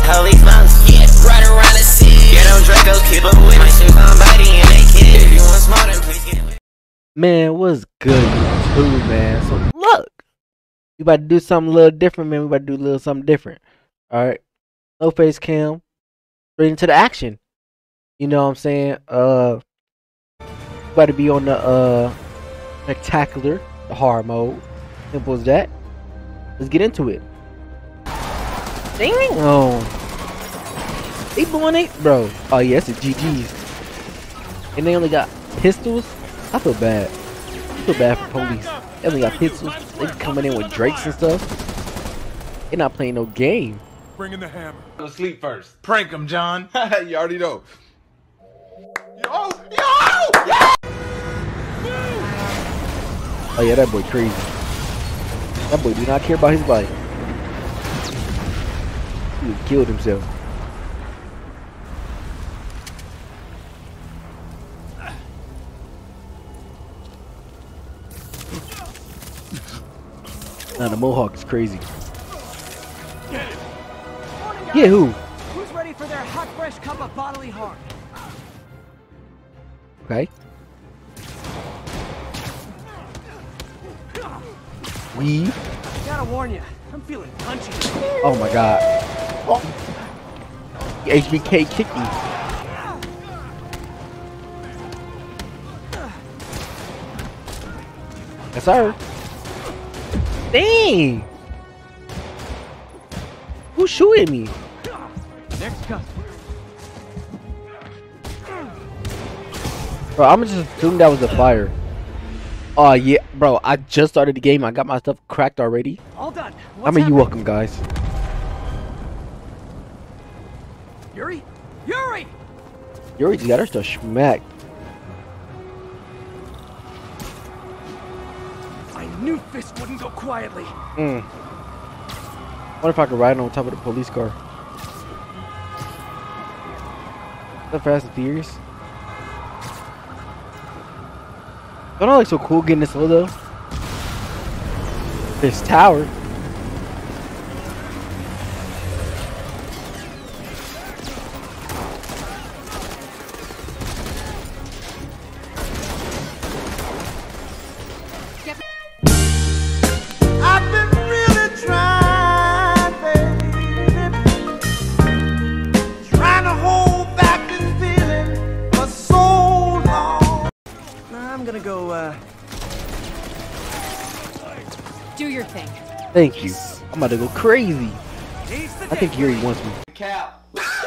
holy smokes, yeah. Right around the city. Get them Dracos, keep up with my shit, somebody and they kid. If you want small, then please get with. Man, what's good, YouTube, man? So look, we about to do something a little different, man. We about to do a little something different. All right, no face cam, straight into the action. You know what I'm saying? About to be on the spectacular, the hard mode. Simple as that. Let's get into it. Dang! Oh, they blowing it, bro. Oh yeah, it's a GG's, and they only got pistols. I feel bad. I feel bad for police. They only got pistols. They coming in with Drakes and stuff. They're not playing no game. Bring in the hammer. Go to sleep first. Prank him, John. You already know. Yo! Oh yeah, that boy crazy. That boy do not care about his life. He killed himself. Nah, the Mohawk is crazy. Yeah, who? Who's ready for their hot, fresh cup of bodily harm? Okay. We. Gotta warn you, I'm feeling punchy. Oh my god. Oh. HBK kicked me. Yes, sir. Dang! Who's shooting me? Next customer. Bro, I'm just assuming that was a fire. Oh yeah, bro. I just started the game. I got my stuff cracked already. All done. I mean, you're welcome, guys. Yuri? Yuri! Yuri just got her stuff smacked. I knew Fist wouldn't go quietly. Wonder if I could ride on top of the police car. Is that Fast and Furious? Don't I look so cool getting this low though? This tower. I've been really trying, baby, trying to hold back this feeling for so long. I'm gonna go, do your thing. Thank you. I'm about to go crazy. I think Yuri wants me. Cap.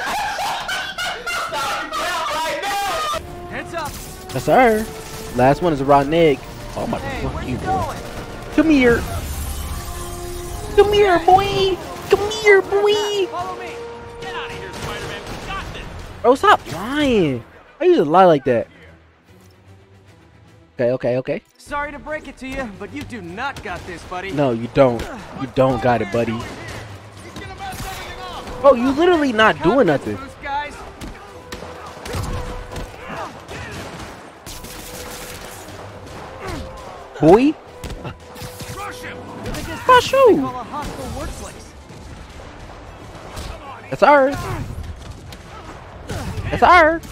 heads up. Yes, sir. Last one is a rotten egg. Oh my Hey, god, where you you boy. going? Come here. Come here, boy. Come here, boy. Follow me. Get out of here, Spider-Man. We got this. Bro, stop lying. Why you just lie like that? Okay. Sorry to break it to you, but you do not got this, buddy. No, you don't. You don't got it, buddy. Bro, you literally not doing nothing. Loose guys. Boy. Crush you. Call a hostile workplace. That's ours. That's ours.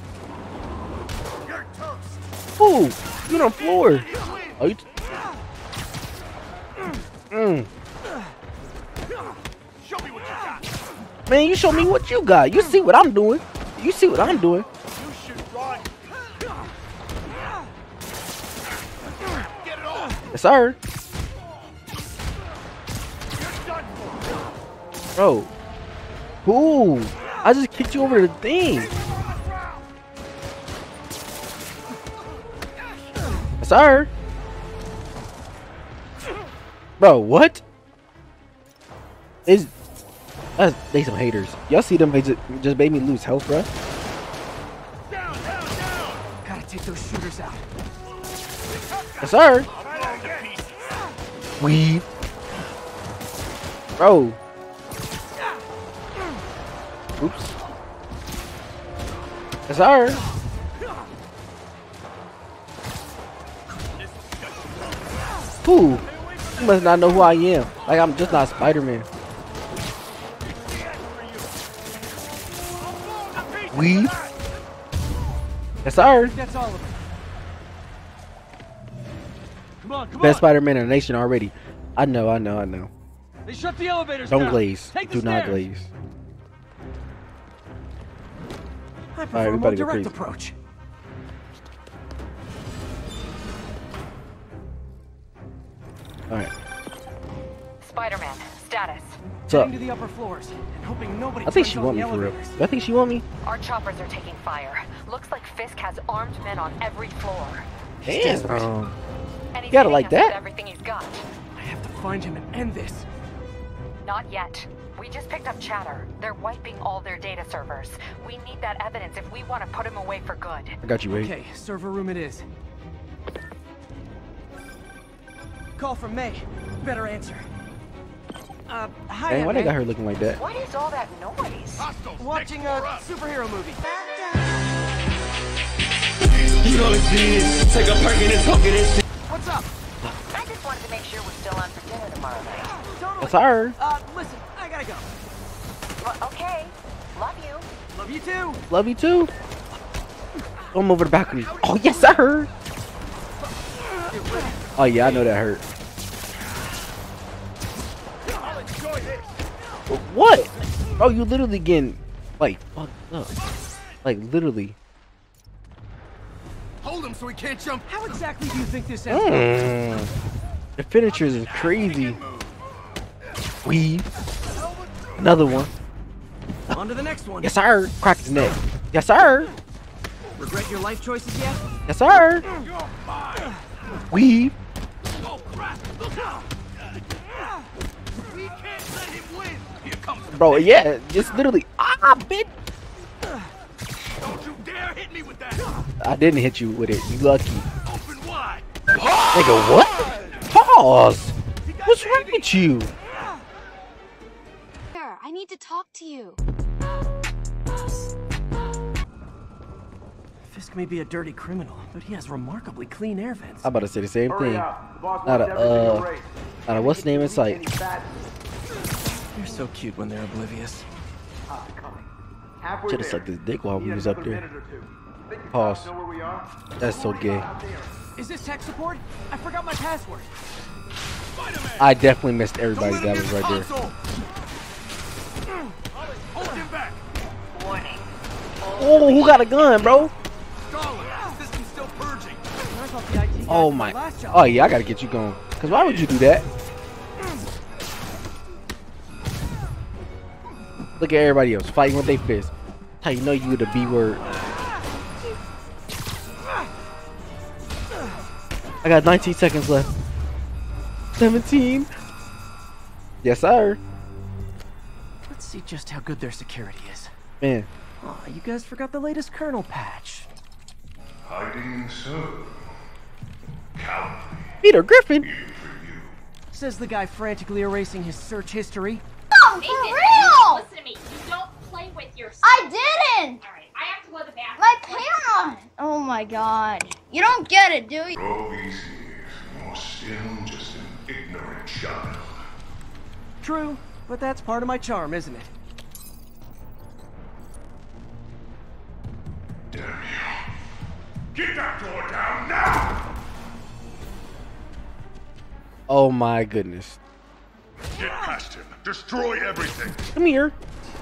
Ooh, you on the floor. Oh, you. Man, you show me what you got. You see what I'm doing. You see what I'm doing. You should run. Get it off. Yes, sir. Bro. Ooh, I just kicked you over the thing. Yes, sir. Bro, what? They some haters. Y'all see them? They just made me lose health, bro. Down. Gotta take those shooters out. Yes, sir. Weave. Bro. Oops. Yes, sir. Who? You must not know who I am. Like, I'm just not Spider-Man. Weave. Yes, sir. That's all of it. Come on, come Best on. Spider-Man in the nation already. I know. They shut the elevators Don't down. glaze. Take the Do not stairs. glaze. I we prefer a about more to go direct crazy. approach. Alright. Spider-Man, status. What's up? Heading to the upper floors and hoping nobody I think turns she on want the me for real. elevators. Do I think she want me? Our choppers are taking fire. Looks like Fisk has armed men on every floor. Damn. And he's Gotta hitting like us that. with everything he's got. I have to find him and end this. Not yet. We just picked up chatter. They're wiping all their data servers. We need that evidence if we want to put him away for good. I got you, Wade. Okay, server room it is. Call from May. Better answer. Hi, Dang, why they May. got her looking like that? What is all that noise? Hostiles Watching next a door up. superhero movie. You know it's this. Take a perk and it's poking this. What's up? I just wanted to make sure we're still on for dinner tomorrow night. Totally. That's her. Listen, I gotta go. Well, okay. Love you. Love you too. Love you too. Come over the balcony. Oh yes, sir. Oh yeah, I know that hurt. I'll enjoy this. What? Bro, you literally getting like fucked up. Like literally. Hold him so he can't jump. How exactly do you think this ends? The finishers is crazy. Weave. Another one. On to the next one. Yes, sir. Crack his neck. Yes, sir. Regret your life choices yet? Yes, sir. Weave. Oh crap! Look out! We can't let him win. Here comes the Bro, yeah, just literally. Ah, bitch. Don't you dare hit me with that. I didn't hit you with it. You lucky. Open wide. Nigga, what? Pause. What's wrong with you? Sir, I need to talk to you. Fisk may be a dirty criminal, but he has remarkably clean air vents. I'm about to say the same thing. Not a what's the name in sight. They're so cute when they're oblivious. Should have sucked his dick while we was up there. Pause. That's so gay. Is this tech support? I forgot my password. Spider-Man. I definitely missed everybody that was right there. Hold him back. Warning. Oh, who got a gun, bro? Stalin, system's still purging. I thought the IT guy Oh did my. last job. Oh yeah, I gotta get you going. Cause why would you do that? Look at everybody else fighting with their fists. How you know you the B word? I got 19 seconds left. 17. Yes, sir. Let's see just how good their security is. Man, Aw, you guys forgot the latest kernel patch. Hiding so cowardly Peter Griffin. for you. Says the guy frantically erasing his search history. Oh, for real! Listen to me. You don't play with yourself. I didn't! Alright, I have to go to the bathroom. My camera! Oh my god. You don't get it, do you? For all these years, you're still just an ignorant child. True, but that's part of my charm, isn't it? Damn you. Get that door down now! Oh my goodness. Get past him. Destroy everything. Come here.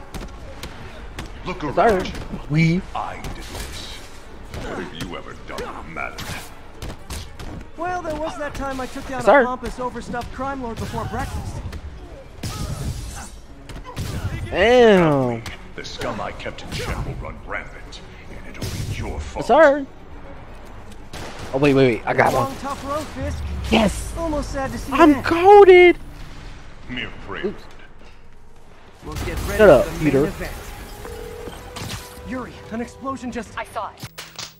Look Sir. around you. Weave. I did this. What have you ever done that mattered? Well, there was that time I took down Sir. a pompous, overstuffed crime lord before breakfast. Damn. The scum I kept in check will run rampant, and it'll be your fault. Sir. Oh wait. I got Long, one. tough road, Fisk. Yes. Almost sad to see I'm that. goated. Mere prelude. We'll get ready Shut up, for the Peter. main event. Yuri, an explosion just... I saw it.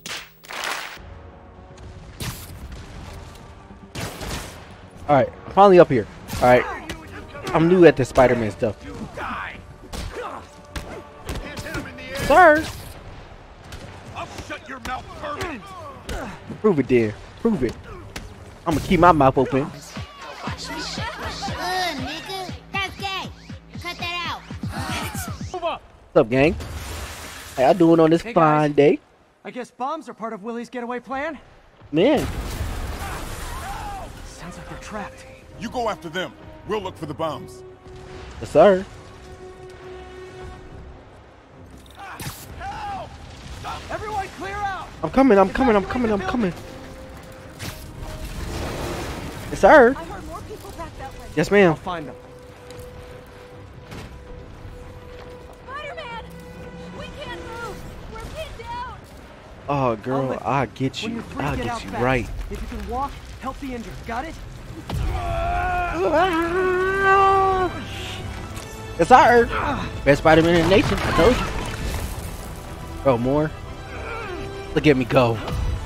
All right, I'm finally up here. All right, I'm new at this Spider-Man stuff. Die. Can't hit him in the air. Sir, I'll shut your mouth permanent. prove it, then. Prove it. I'm gonna keep my mouth open. nigga. That's gay. Cut that out. Move up. What's up, gang? How y'all doing on this Hey, fine guys. day? I guess bombs are part of Willie's getaway plan? Man. Sounds like they're trapped. You go after them. We'll look for the bombs. Yes, sir. Everyone clear out! I'm coming. Yes, sir. I heard more people back that way. Yes, ma'am. I'll find them. Spider-Man! We can't move! We're pinned down! Oh, girl, lift I'll get When you. you're free, I'll get get out you fast. right. If you can walk, help the injured. Got it? Yes, sir. Best Spider-Man in the nation. I told you. Bro, more. Look at me go.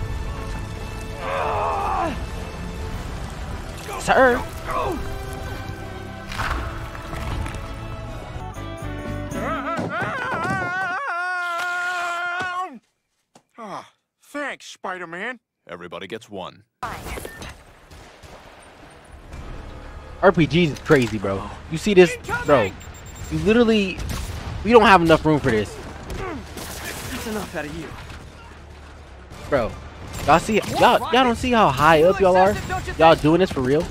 Sir. Thanks, Spider-Man. Everybody gets one. RPGs is crazy, bro. You see this, bro? You literally, we don't have enough room for this, That's enough out of you. bro. Y'all see? Y'all don't see how high up y'all are? Y'all doing this for real?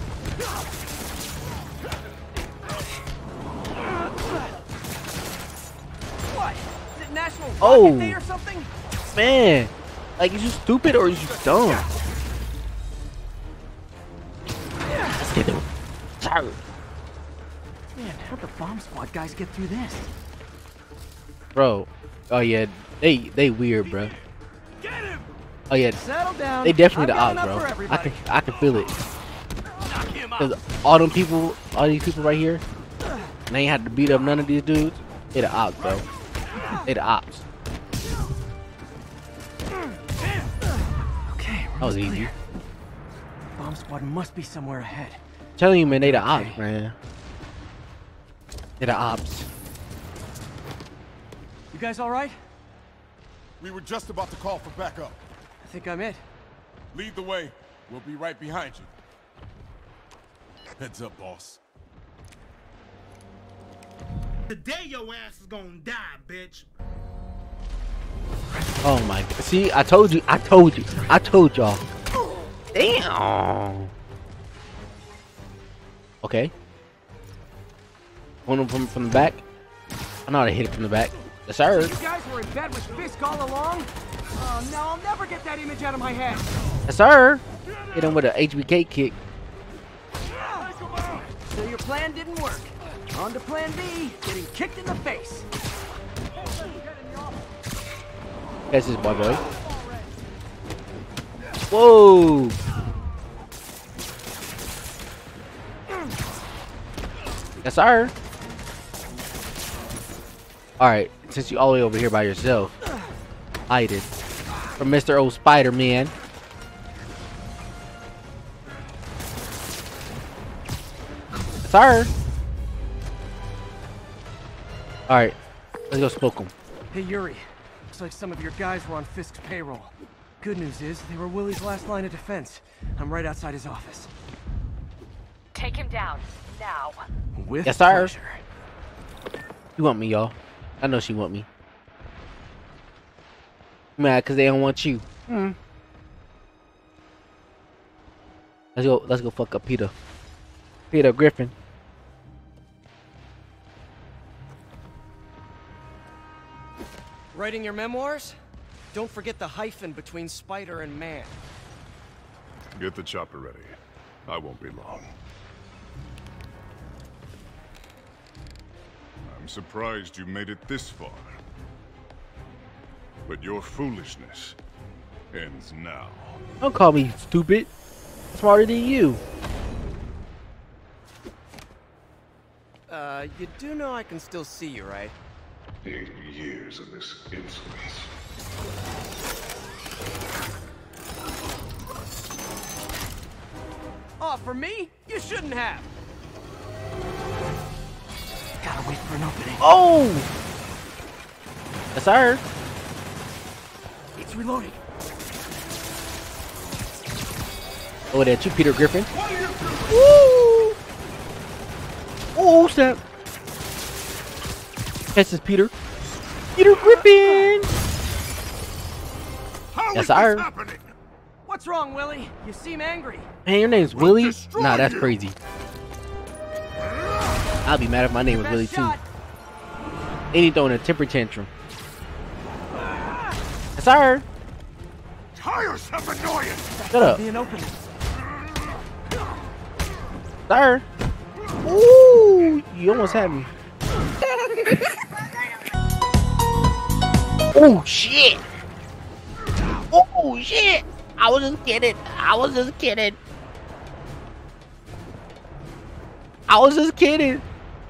What? Is it National Rocket Oh. Day or something? Man, like, is you stupid or is you dumb? Let's get them. Sorry. Man, how'd the bomb squad guys get through this? Bro. Oh yeah, they weird, bro. Oh yeah, Settle down. they definitely the I've ops, got enough for bro. everybody. I can feel it. Cause all these people right here, and they ain't had to beat up none of these dudes. They the ops, bro. They the ops. Okay, That was easy. bomb squad must be somewhere ahead. Telling you, man, they the ops, man. They the ops. You guys all right? We were just about to call for backup. I think I'm it. Lead the way. We'll be right behind you. Heads up, boss. Today your ass is gonna die, bitch. Oh my god. See, I told y'all. Damn. Okay. One from the back. I know how to hit it from the back. Yes, sir. You guys were in bed with Fisk all along? Oh, no, I'll never get that image out of my head. Yes, sir. Hit him with an HBK kick. So your plan didn't work. On to plan B, getting kicked in the face. That's his boy. Whoa. Yes, sir. Alright, since you all the way over here by yourself, hide it from Mr. Old Spider-Man. Sir. Alright, let's go smoke him. Hey, Yuri. Looks like some of your guys were on Fisk's payroll. Good news is, they were Willie's last line of defense. I'm right outside his office. Take him down, now. With Yes, sir. pleasure. You want me, y'all? I know she want me. Mad because they don't want you. Let's go fuck up Peter Griffin. Writing your memoirs? Don't forget the hyphen between spider and man. Get the chopper ready. I won't be long. I'm surprised you made it this far. But your foolishness ends now. Don't call me stupid. Smarter than you. You do know I can still see you, right? 80 years of this insolence. Oh, for me? You shouldn't have. Gotta wait for an opening. Oh! Yes, sir. It's reloading. Oh, that you, Peter Griffin. Woo! Oh, snap. This is Peter. Peter Griffin. How Yes, is sir. this happening? What's wrong, Willie? You seem angry. Hey, your name's Willie? destroy Nah, that's you. crazy. I'll be mad if my name was Best Willie too. shot. And he throwing a temper tantrum. Yes, sir. Tiresome annoyance. Shut up, Be an opening. sir. Ooh, you almost had me. Oh shit! Oh shit! I was just kidding. I was just kidding. I was just kidding.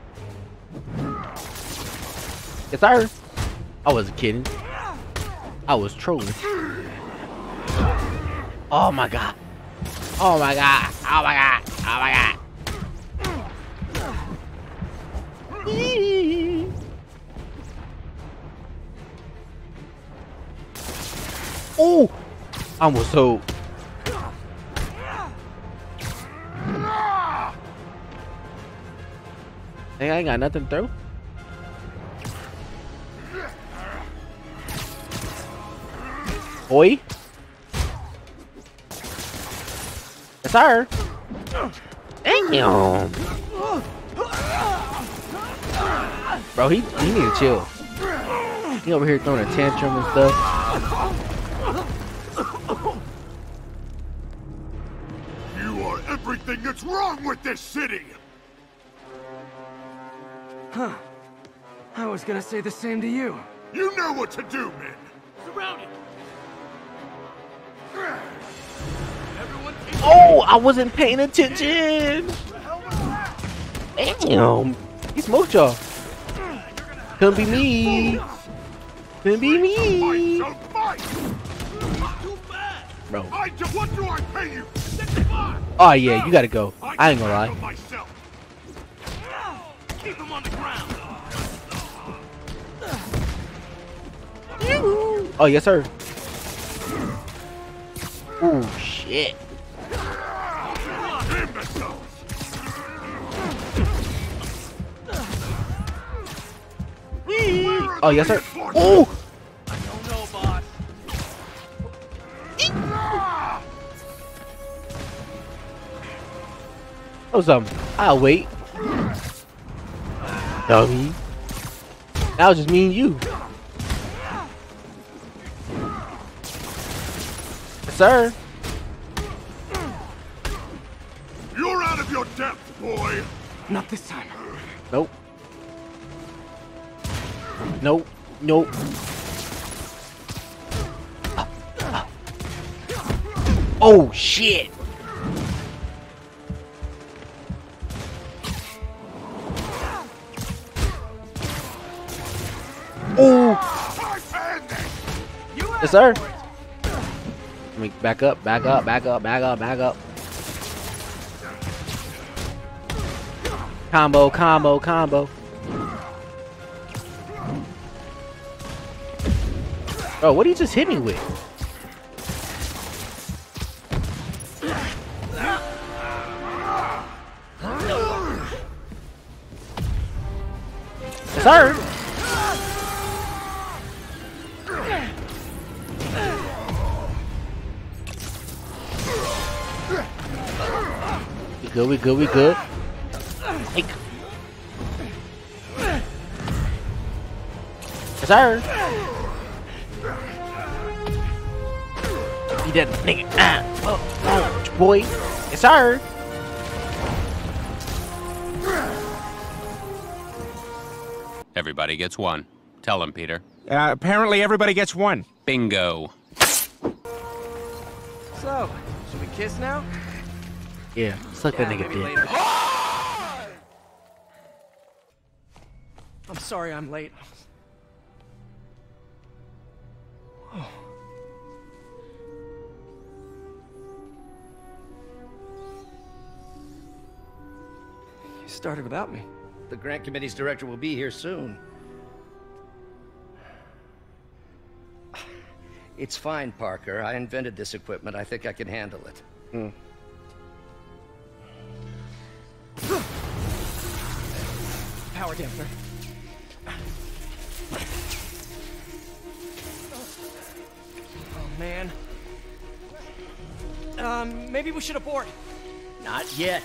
Yes, sir. I wasn't kidding. I was trolling. Oh my god. Oh my god. Oh my god. Oh my god. Oh! I almost sold. Hey, I ain't got nothing to throw. Boy. Yes, sir. Damn. Bro, he need to chill. He over here throwing a tantrum and stuff. You are everything that's wrong with this city. Huh. I was gonna say the same to you. You know what to do, men. Surrounded. Everyone take Oh, I wasn't paying attention. Damn. He smoked y'all. Couldn't be me. Couldn't be me. So fight. too bad. Bro. What do I pay you? Oh, yeah, you gotta go. I ain't gonna lie. Myself. Keep him on the ground. Oh, yes, sir. Oh, shit. Imbeciles. Oh, yes, sir. Oh! I don't know, boss. Oh, something. I'll wait. Dummy. That was just me and you. Yes, sir. You're out of your depth, boy. Not this time. Nope. Nope. Nope. Oh, shit. Oh. Yes, sir. Let me back up, back up, back up, back up, back up. Combo, combo, combo. Bro, what did he just hit me with? Yes, sir. We good, we good, we good. Hey. Yes, sir. Be that nigga. Oh, boy. Yes, sir. Everybody gets one. Tell him, Peter. Apparently everybody gets one. Bingo. So, should we kiss now? Yeah, suck that nigga maybe dick. later. I'm sorry I'm late. Oh. You started without me. The grant committee's director will be here soon. It's fine, Parker. I invented this equipment. I think I can handle it. Power dampener. man. Maybe we should abort. Not yet.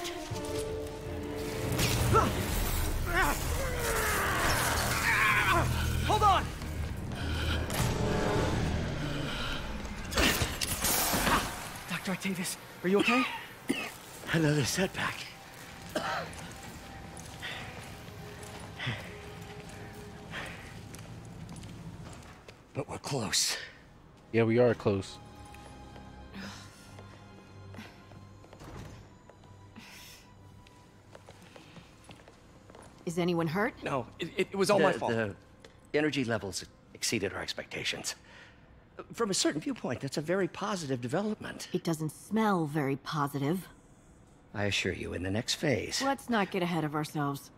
Hold on! Dr. Octavius, are you okay? Another setback. But we're close. Yeah, we are close. Is anyone hurt? No, it was all my fault. The energy levels exceeded our expectations. From a certain viewpoint, that's a very positive development. It doesn't smell very positive. I assure you, in the next phase... Let's not get ahead of ourselves.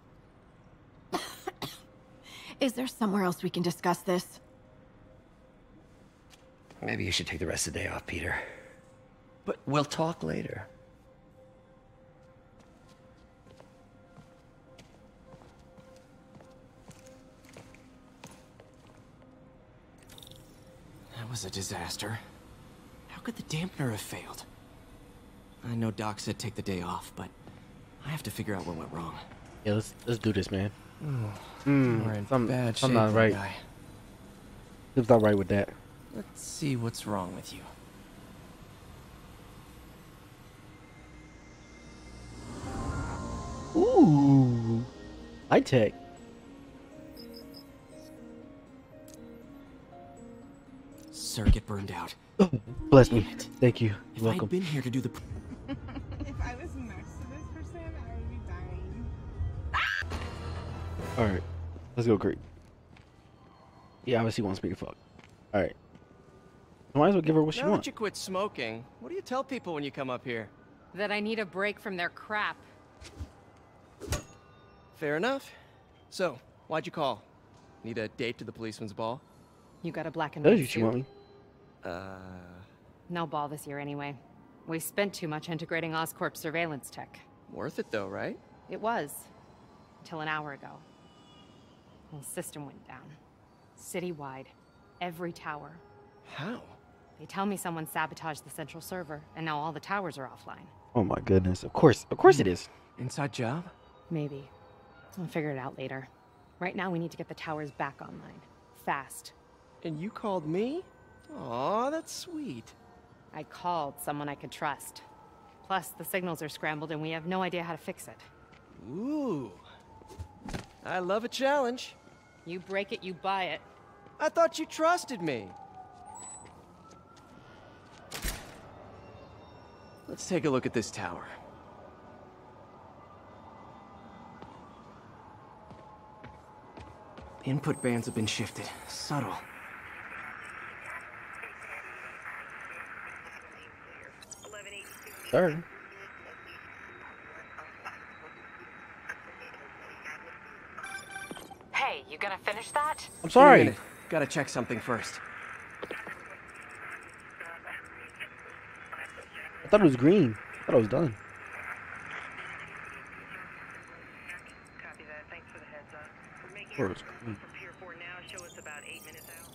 Is there somewhere else we can discuss this? Maybe you should take the rest of the day off, Peter. But we'll talk later. That was a disaster. How could the dampener have failed? I know Doc said take the day off, but I have to figure out what went wrong. Yeah, let's do this, man. We're in bad shape, I'm not right. guy. It's not right with that. Let's see what's wrong with you. Ooh, high tech. Circuit burned out. Oh, bless me. Thank you. If You're I'd welcome. been here to do the... If I was next to this person, I would be dying. Alright, let's go, Creek. He obviously wants me to fuck. Alright. Might as well give her what she Now wants. that you quit smoking, what do you tell people when you come up here? That I need a break from their crap. Fair enough. So, why'd you call? Need a date to the policeman's ball? You got a black and That white is what you want me. No ball this year anyway. We spent too much integrating Oscorp's surveillance tech. Worth it though, right? It was. Until an hour ago. The system went down. Citywide. Every tower. How? They tell me someone sabotaged the central server, and now all the towers are offline. Oh my goodness. Of course it is. Inside job? Maybe. I'll figure it out later. Right now we need to get the towers back online. Fast. And you called me? Aw, that's sweet. I called someone I could trust. Plus, the signals are scrambled and we have no idea how to fix it. Ooh. I love a challenge. You break it, you buy it. I thought you trusted me. Let's take a look at this tower. Input bands have been shifted. Subtle. Sorry. Hey, you gonna finish that? I'm sorry. Gotta check something first. I thought it was green. I thought it was done. Copy that. Thanks for the heads up. We're making Or our it's from Pier 4 now. Show us about 8 minutes out.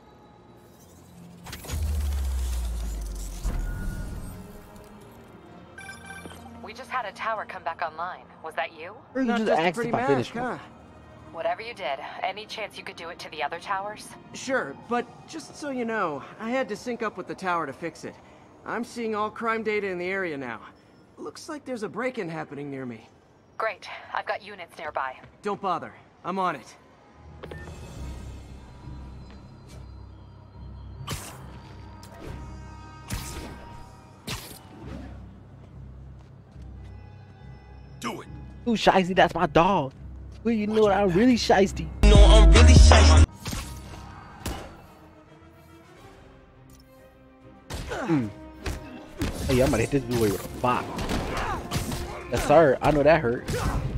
We just had a tower come back online. Was that you? Or you Not just just a asked pretty if I match, finished huh? Whatever you did, any chance you could do it to the other towers? Sure, but just so you know, I had to sync up with the tower to fix it. I'm seeing all crime data in the area now. Looks like there's a break-in happening near me. Great. I've got units nearby. Don't bother. I'm on it. Do it. Ooh, Shiesty, that's my dog. Well, you know what? I'm really Shiesty. No, I'm really shy. Hey, I'm gonna hit this boy with a box. Yes, sir. I know that hurt.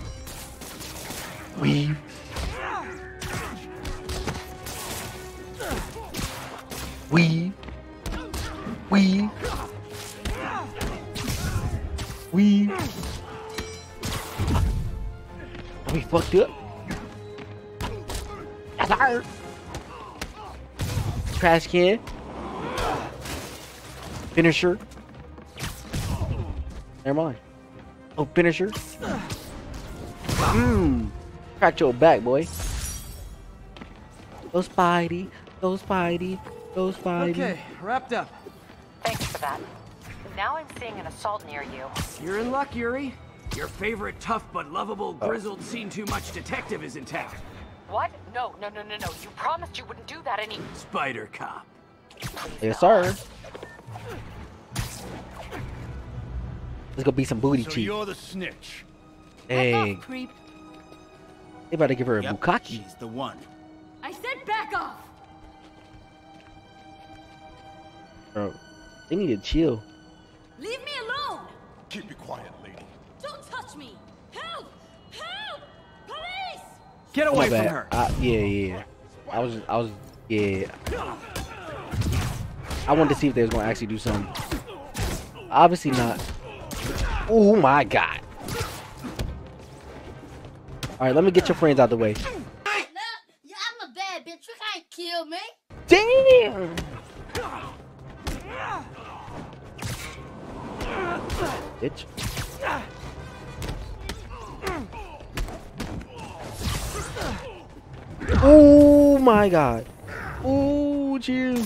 Weave. Weave. Weave. Weave. Are we fucked up? Yes, sir. Trash can. Finisher. Never mind. Oh, finisher. Crack your back, boy. Go Spidey. Go Spidey. Go Spidey. Okay, wrapped up. Thanks for that. Now I'm seeing an assault near you. You're in luck, Yuri. Your favorite tough but lovable, grizzled, seen-too-much detective is intact. What? No. You promised you wouldn't do that any... Spider Cop. Yes, sir. Let's go beat some booty So cheek. you're the snitch. Dang. Creep. They about to give her a bukkake. She's the one. I said back off. Bro, they need to chill. Leave me alone. Keep it quiet, lady. Don't touch me. Help! Help! Police! Get Oh, away my from bad. her. Yeah. I was, yeah. I wanted to see if they was gonna actually do something. Obviously not. Oh my god. Alright, let me get your friends out the way. I'm a bad bitch. You can't kill me. Damn! Bitch. Oh my god. Oh, chill.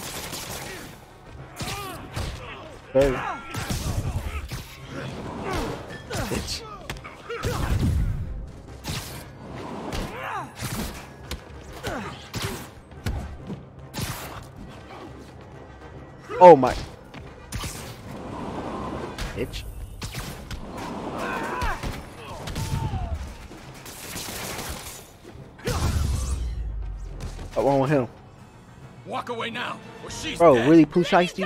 Hey. Bitch. Oh my. Bitch. What's wrong with him? Walk away now, or she's Bro, dead. really Pooh Shiesty?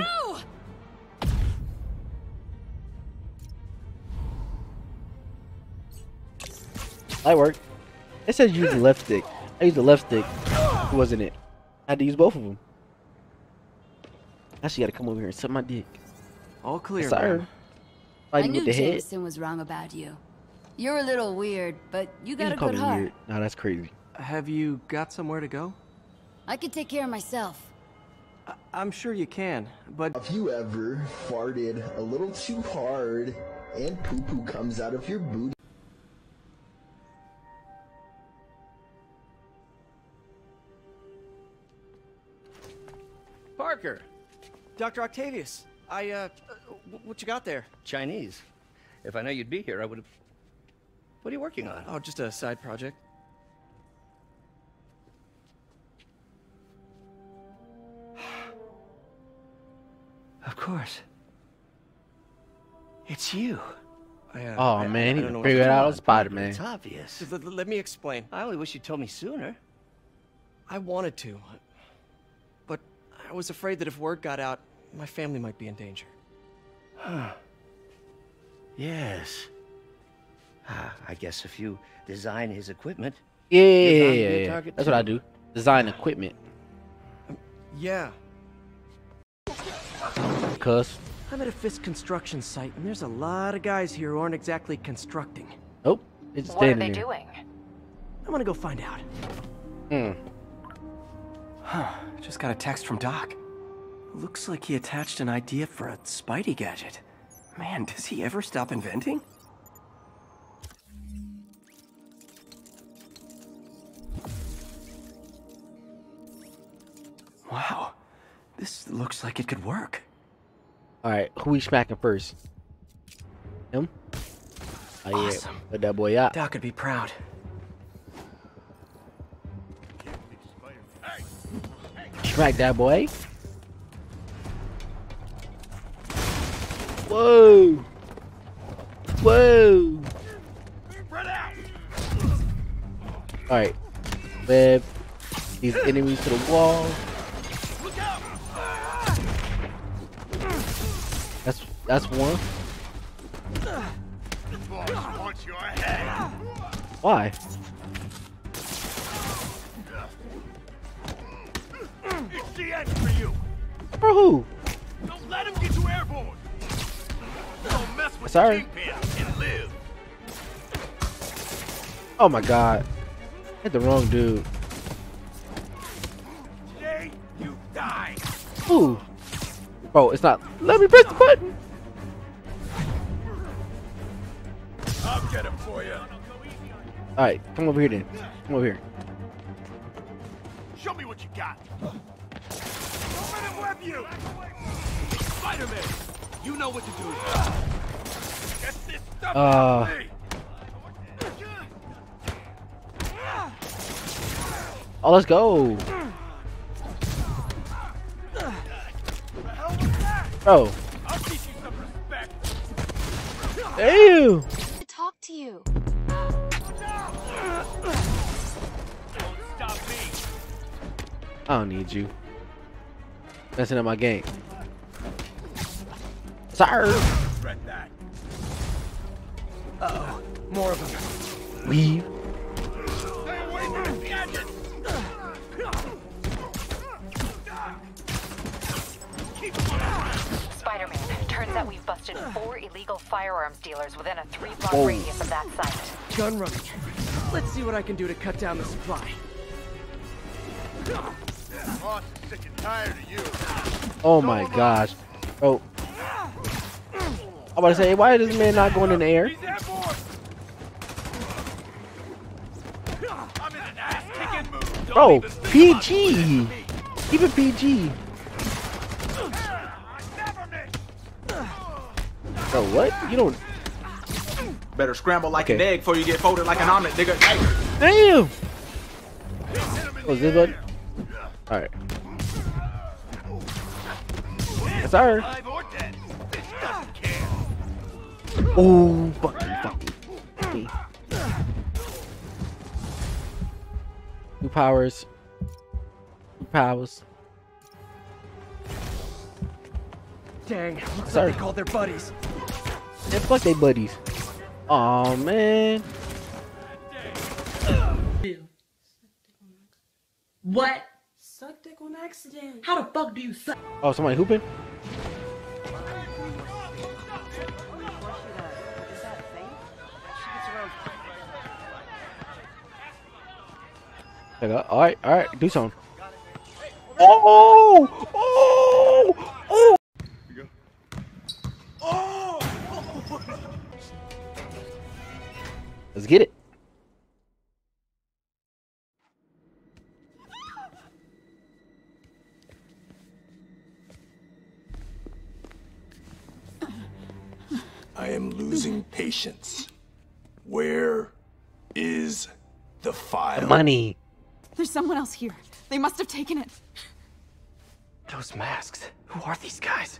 That worked. It says use the left stick. I used the left stick. Wasn't it? I had to use both of them. Now she gotta come over here and suck my dick. All clear, Sir. man. I Fighting knew with the head. Jameson was wrong about you. You're a little weird, but you got You a call good me heart. weird. No, that's crazy. Have you got somewhere to go? I can take care of myself. I'm sure you can, but... If you ever farted a little too hard and poo-poo comes out of your booty... Parker! Dr. Octavius, what you got there? Chinese. If I know you'd be here, I would have... What are you working on? Oh, just a side project. Of course. It's you. Oh man, he don't know figured it what's out going on Spider-Man. It's obvious. Let me explain. I only wish you'd told me sooner. I wanted to, but I was afraid that if word got out, my family might be in danger. Huh. Yes. I guess if you design his equipment... Yeah. That's what I do. Design equipment. Yeah. Cuss. I'm at a Fisk construction site, and there's a lot of guys here who aren't exactly constructing. Nope. It's What are standing they there. doing? I'm gonna go find out. Just got a text from Doc. Looks like he attached an idea for a Spidey gadget. Man, does he ever stop inventing? Wow. This looks like it could work. Alright, who we smacking first? Him? Oh yeah, Awesome. put that boy out. Doc would be proud. Smack that boy. Whoa! Whoa! Alright. Web these enemies to the wall. That's one. Why? It's the end for you. For who? Don't let him get you airborne. Don't mess with Sorry. the Kingpin and live. Oh my god. Hit the wrong dude. Today, you die. Ooh. Bro, it's not. Let me press the button. I'll get him for you. Alright, come over here then. Come over here. Show me what you got. Don't let him web you. Spider-Man, you know what to do. Get this stuff out of me. Oh, let's go. Bro. I'll teach you some respect. Ew. To talk to you. Don't stop me. I don't need you. Messing up my game. Sorry. Regret that. Uh-oh. More of them. Leave. Stay away from the gadget. Spider-Man, turns out we've busted 4 illegal firearms dealers within a 3-block Oh. radius of that site. Gun running. Let's see what I can do to cut down the supply. Boss is sick and tired of you. Oh my gosh. Oh. I'm about to say, why is this man not going in the air? He's airborne. I'm in an ass-kicking mood. Don't Bro, even think PG. about it. Keep it PG. Bro, what? You don't. Better scramble like Okay. an egg before you get folded like an omelet, nigga. Hey. Damn. Oh, is this button? Alright. Yes, sir. Alive or dead. This doesn't care. Oh, fucking. Two powers. Dang, looks Sorry. like they called their buddies. Yeah, fuck they buddies. Aw, man. What? Suck dick on accident. How the fuck do you suck? Oh, somebody hooping? Alright, do something. Oh! Let's get it. I am losing patience. Where is the file? The money. There's someone else here. They must have taken it. Those masks. Who are these guys?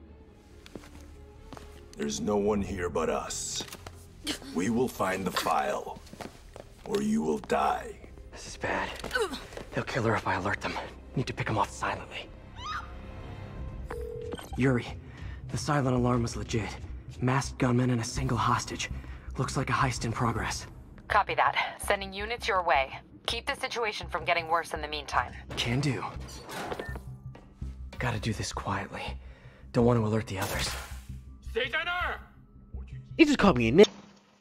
There's no one here but us. We will find the file, or you will die. This is bad. They'll kill her if I alert them. Need to pick them off silently. Yuri, the silent alarm was legit. Masked gunmen and a single hostage. Looks like a heist in progress. Copy that. Sending units your way. Keep the situation from getting worse in the meantime. Can do. Gotta do this quietly. Don't want to alert the others. Stationer! He just called me a nigga.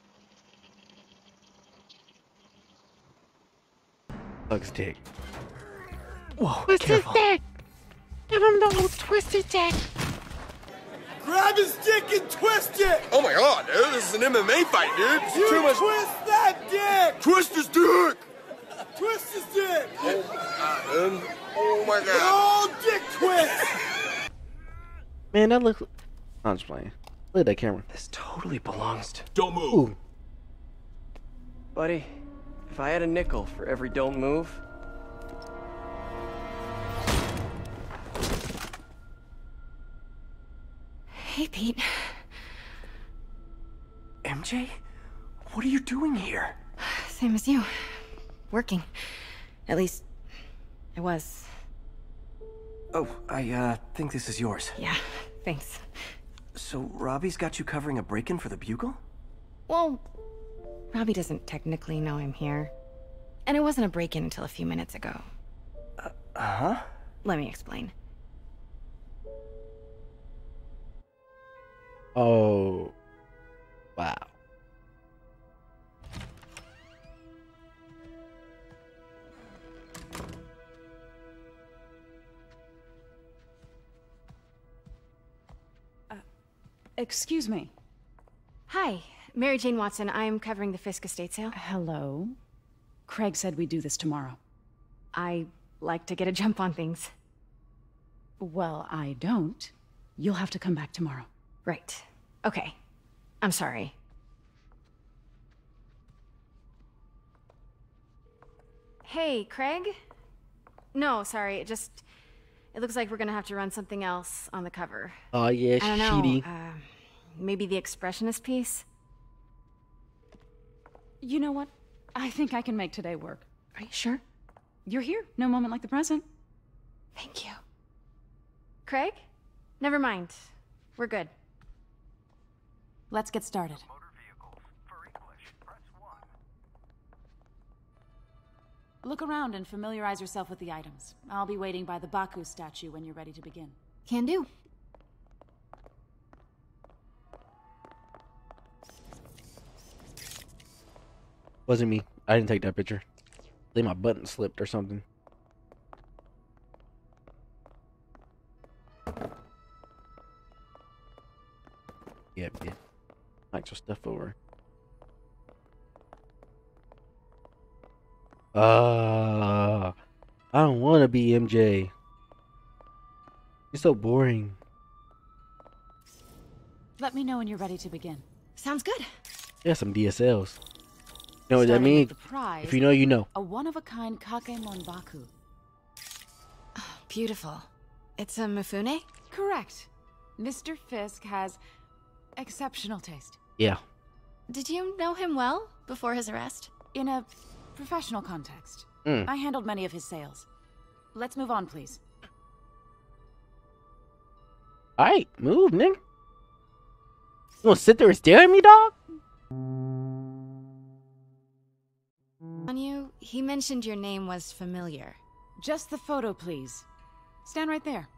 Sucks dick. Whoa, Twisted careful. dick. Give him the old twisted dick. Grab his dick and twist it! Oh my god, dude, this is an MMA fight, dude. This is You too much. twist that dick! Twist his dick! Twist his dick! Oh my god. Oh, dick twist! Man, that looks. I'm just playing. Look at that camera. This totally belongs to... Don't move. Ooh. Buddy, if I had a nickel for every don't move... Hey, Pete. MJ? What are you doing here? Same as you. Working. At least, I was. Oh, I think this is yours. Yeah, thanks. So, Robbie's got you covering a break-in for the Bugle? Well, Robbie doesn't technically know I'm here. And it wasn't a break-in until a few minutes ago. Huh? Let me explain. Oh. Wow. Excuse me. Hi, Mary Jane Watson. I'm covering the Fisk estate sale. Hello. Craig said we'd do this tomorrow. I like to get a jump on things. Well, I don't. You'll have to come back tomorrow. Right. Okay. I'm sorry. Hey, Craig? No, sorry. It looks like we're gonna have to run something else on the cover. Oh yeah, I don't know. shitty. Maybe the expressionist piece? You know what? I think I can make today work. Are you sure? You're here. No moment like the present. Thank you. Craig? Never mind. We're good. Let's get started. Look around and familiarize yourself with the items. I'll be waiting by the Baku statue when you're ready to begin. Can do. Wasn't me. I didn't take that picture. I think my button slipped or something. Yep, yeah. Like some stuff over. I don't want to be MJ. It's so boring. Let me know when you're ready to begin. Sounds good. Yeah, some DSLs. You know what that Starting means? with the prize, If you know, you know. A one-of-a-kind Kakemon Baku. Oh, beautiful. It's a Mifune? Correct. Mr. Fisk has exceptional taste. Yeah. Did you know him well before his arrest? In a professional context. Mm. I handled many of his sales. Let's move on, please. Alright, move, nigga. You gonna sit there and stare at me, dog? On you, he mentioned your name was familiar. Just the photo, please. Stand right there.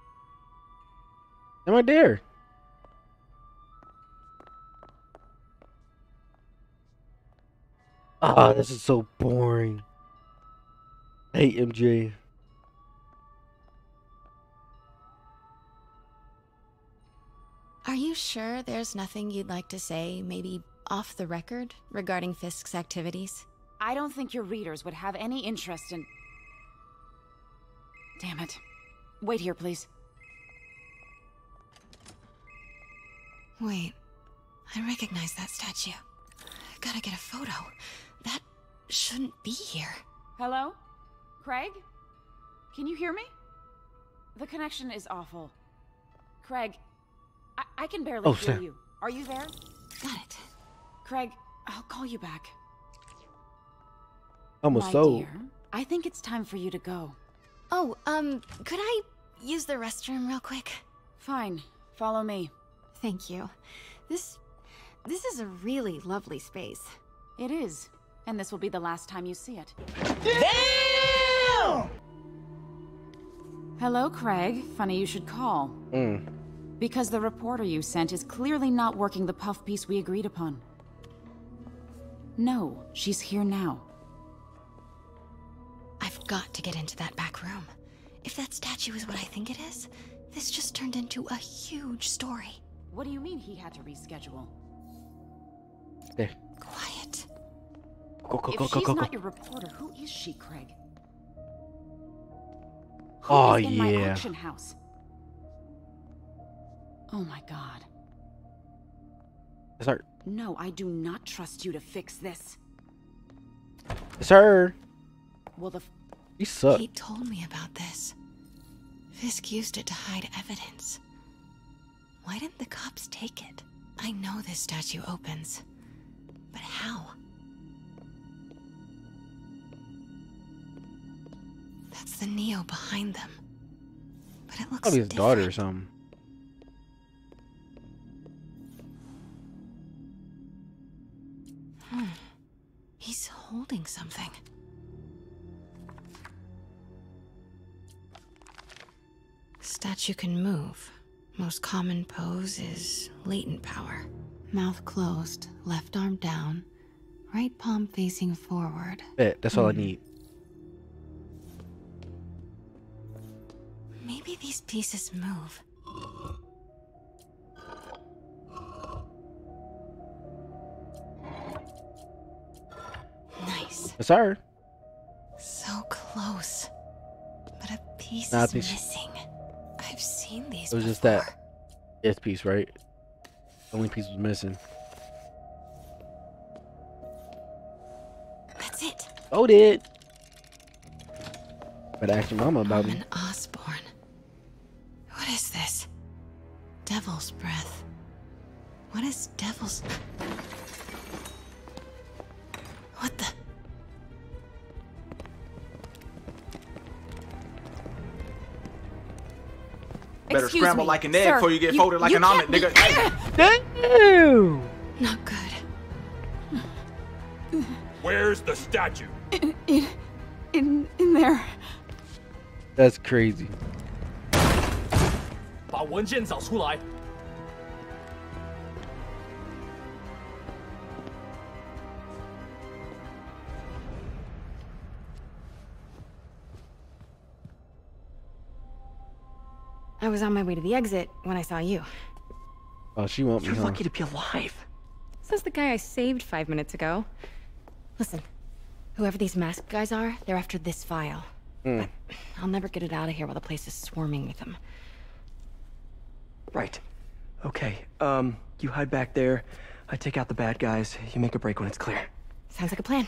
I'm right there. Ah, this is so boring. I hate MJ. Are you sure there's nothing you'd like to say, maybe off the record, regarding Fisk's activities? I don't think your readers would have any interest in... Damn it. Wait here, please. Wait. I recognize that statue. Gotta get a photo. That shouldn't be here. Hello? Craig? Can you hear me? The connection is awful. Craig, I can barely hear you. Are you there? Got it. Craig, I'll call you back. Almost My so. dear, I think it's time for you to go. Oh, could I use the restroom real quick? Fine. Follow me. Thank you. This is a really lovely space. It is. And this will be the last time you see it. Damn! Hello, Craig. Funny you should call. Because the reporter you sent is clearly not working the puff piece we agreed upon. No, she's here now. I've got to get into that back room. If that statue is what I think it is, this just turned into a huge story. What do you mean he had to reschedule? There. Quiet. Go, go, If go, go, she's go, not go. your reporter, who is she, Craig? Oh, Who is in my yeah. auction house? Oh my god. It's her. No, I do not trust you to fix this. It's her. Well, You suck. He told me about this. Fisk used it to hide evidence. Why didn't the cops take it? I know this statue opens. But how? That's the Neo behind them. But it looks Probably his different. daughter or something. He's holding something. Statue can move. Most common pose is latent power. Mouth closed, left arm down, right palm facing forward. Bet, that's all I need. Maybe these pieces move. That's her. So close. But a piece Nah, I is think missing. I've seen these It was just before. that S piece, right? The only piece was missing. That's it. Oh, did. Better ask your mama about me. Norman Osborn. What is this? Devil's breath. What is devil's... What the... Better Excuse scramble me, like an egg sir, before you get you- folded like you an omelet, can't nigga. be- Hey. Damn! Not good. Where's the statue? In there. That's crazy. 把文件找出来。 I was on my way to the exit when I saw you. Oh, she want me, You're huh? lucky to be alive. Says the guy I saved 5 minutes ago. Listen, whoever these masked guys are, they're after this file. But I'll never get it out of here while the place is swarming with them. Right. Okay, you hide back there. I take out the bad guys. You make a break when it's clear. Sounds like a plan.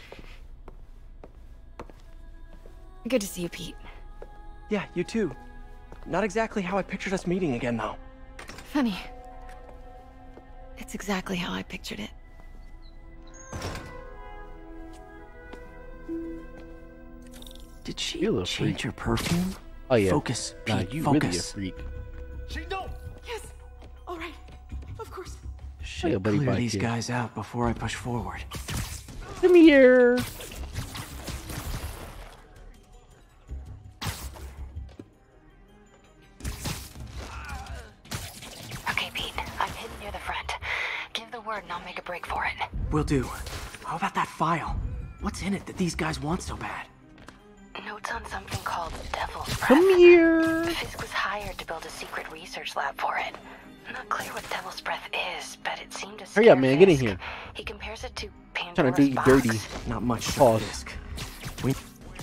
Good to see you, Pete. Yeah, you too. Not exactly how I pictured us meeting again, though. Funny. It's exactly how I pictured it. Did she You little change freak. her perfume? Oh yeah. Focus, Nah, Pete, you focus. really a freak. Yes. All right. Of course. Like a Should buddy clear bike these kid. guys out before I push forward. Come here. Okay, Pete. I'm hidden near the front. Give the word and I'll make a break for it. Will do. How about that file? What's in it that these guys want so bad? Notes on something called Devil's Breath. Come here. Fisk was hired to build a secret research lab for it. Not clear what Devil's Breath is, but it seemed to Hurry up, scare man. Get in Fisk. here. He compares it to Trying Pandora's to do you box. dirty. Not much to Pause. Fisk. We...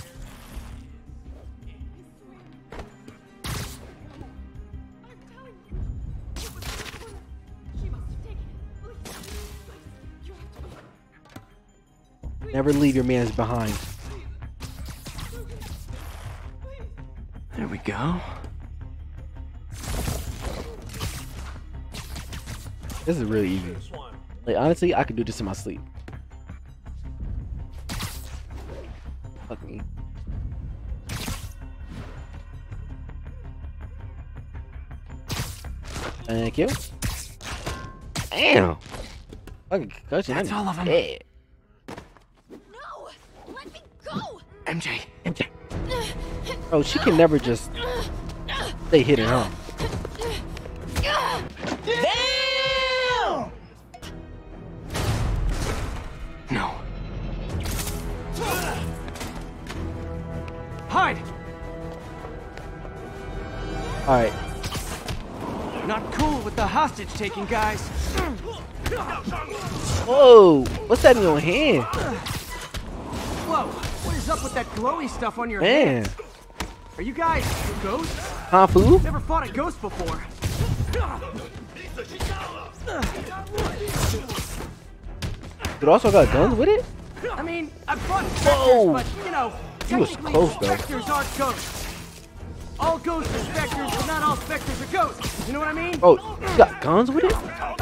Never leave your mans behind. There we go. This is really easy. Like honestly, I could do this in my sleep. Fuck me. Thank you. Damn. Fucking concussion. That's I'm all of them. dead. No! Let me go! MJ. Oh, she can never just stay hidden, huh? Damn! No. Hide! Alright. Not cool with the hostage taking, guys. Whoa! What's that in your hand? Whoa! What is up with that glowy stuff on your Man. hands? Are you guys ghosts? Hanfu? Never fought a ghost before. It also got guns with it? I mean, I've fought Whoa. specters, but, you know, He was technically close, though. specters aren't ghosts. All ghosts are specters, but not all specters are ghosts. You know what I mean? Oh, you got guns with it?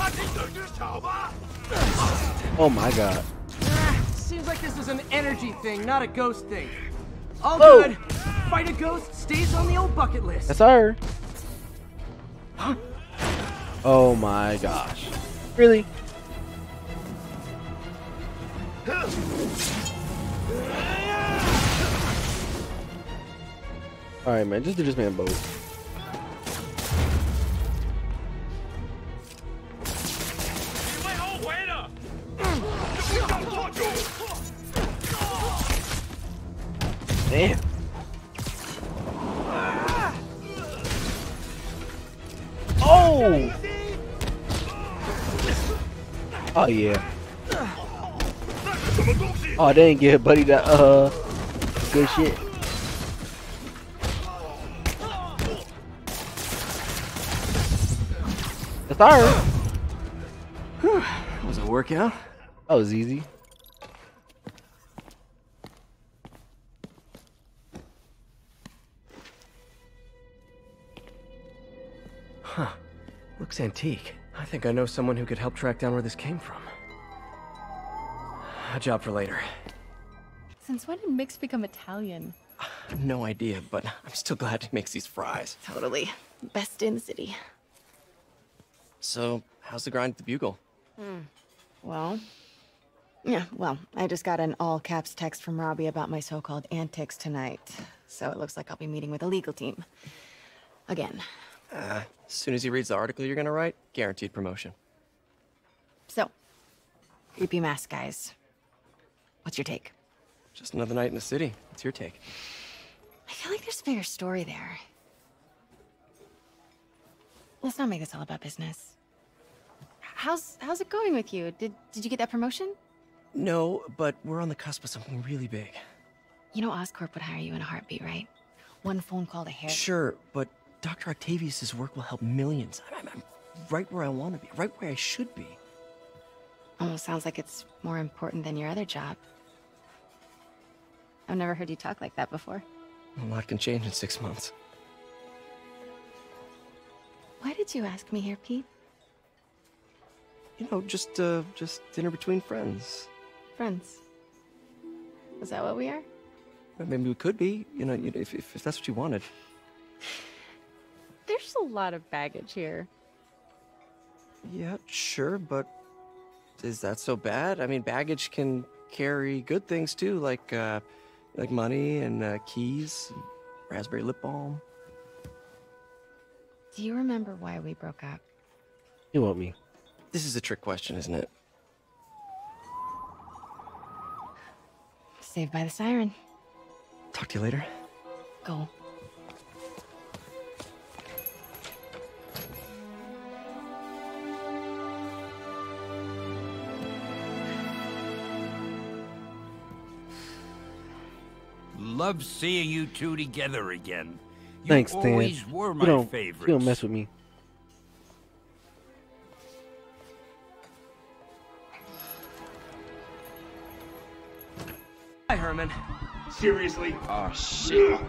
Oh my god. Seems like this is an energy thing, not a ghost thing. All Whoa. good. Fight a ghost stays on the old bucket list. That's her. Oh my gosh. Really? Alright, man. Just do this man boat. Damn. Oh! Oh yeah. Oh, they didn't give Buddy that good shit. That's ours. Whew. Was it a workout? That was easy. Huh. Looks antique. I think I know someone who could help track down where this came from. A job for later. Since when did Mix become Italian? No idea, but I'm still glad he makes these fries. Totally. Best in the city. So, how's the grind at the Bugle? Well, I just got an all-caps text from Robbie about my so-called antics tonight. So it looks like I'll be meeting with the legal team. Again. As soon as he reads the article you're gonna write, guaranteed promotion. So, creepy mask guys. What's your take? Just another night in the city. What's your take? I feel like there's a bigger story there. Let's not make this all about business. How's it going with you? Did you get that promotion? No, but we're on the cusp of something really big. You know Oscorp would hire you in a heartbeat, right? One phone call to hair. Sure, but Dr. Octavius's work will help millions. I'm right where I want to be, right where I should be. Almost sounds like it's more important than your other job. I've never heard you talk like that before. A lot can change in 6 months. Why did you ask me here, Pete? You know, just dinner between friends. Friends. Is that what we are? Maybe we could be, you know, if that's what you wanted. There's a lot of baggage here. Yeah, sure, but is that so bad? I mean, baggage can carry good things too, like money and keys, and raspberry lip balm. Do you remember why we broke up? You want me? This is a trick question, isn't it? Saved by the siren. Talk to you later. Go. Love seeing you two together again. You Thanks, Stan. always were my favorites. You don't mess with me. Hi, Herman. Seriously? Oh, shit.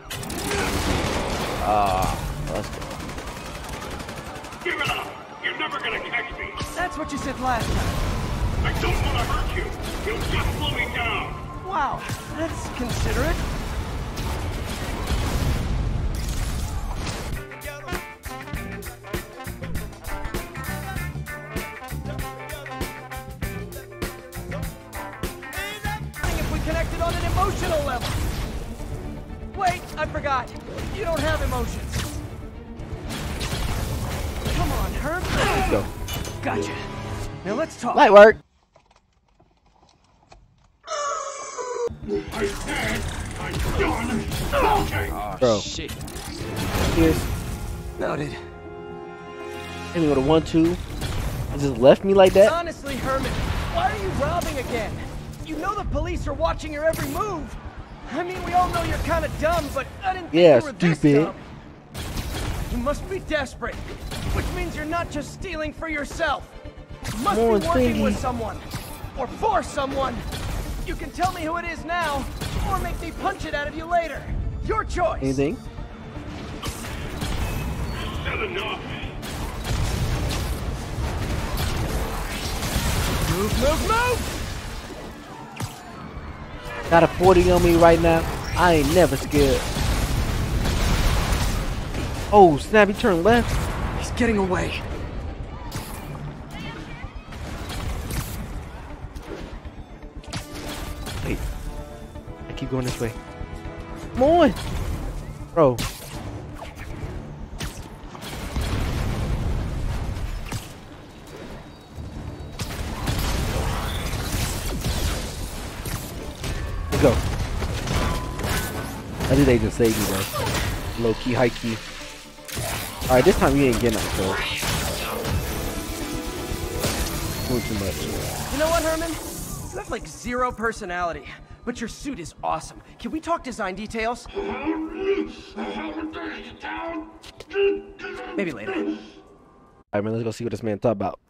Ah, let's go. Give it up! You're never gonna catch me! That's what you said last time. I don't want to hurt you! You'll just slow me down! Wow, that's considerate. If we connected on an emotional level. Wait, I forgot. You don't have emotions. Come on, Herb. Let's go. Gotcha. Now let's talk. Light work. I said I'm done! Okay! Bro. Shit. Here's. Noted. Hit me with a 1-2. And just left me like that. Honestly, Herman, why are you robbing again? You know the police are watching your every move. I mean, we all know you're kind of dumb, but I didn't think you were this dumb. You must be desperate, which means you're not just stealing for yourself. You must be working with someone, or for someone. You can tell me who it is now, or make me punch it out of you later. Your choice. Anything? Enough. Move! Got a 40 on me right now. I ain't never scared. Oh, snap, he turned left. He's getting away. Wait. I keep going this way. Come on. Bro. Let's go. I think they just saved me though. Low key, high key. Alright, this time you ain't getting out, so. Doing too much. You know what, Herman? You have like zero personality, but your suit is awesome. Can we talk design details? Maybe later. Alright, man, let's go see what this man talk about.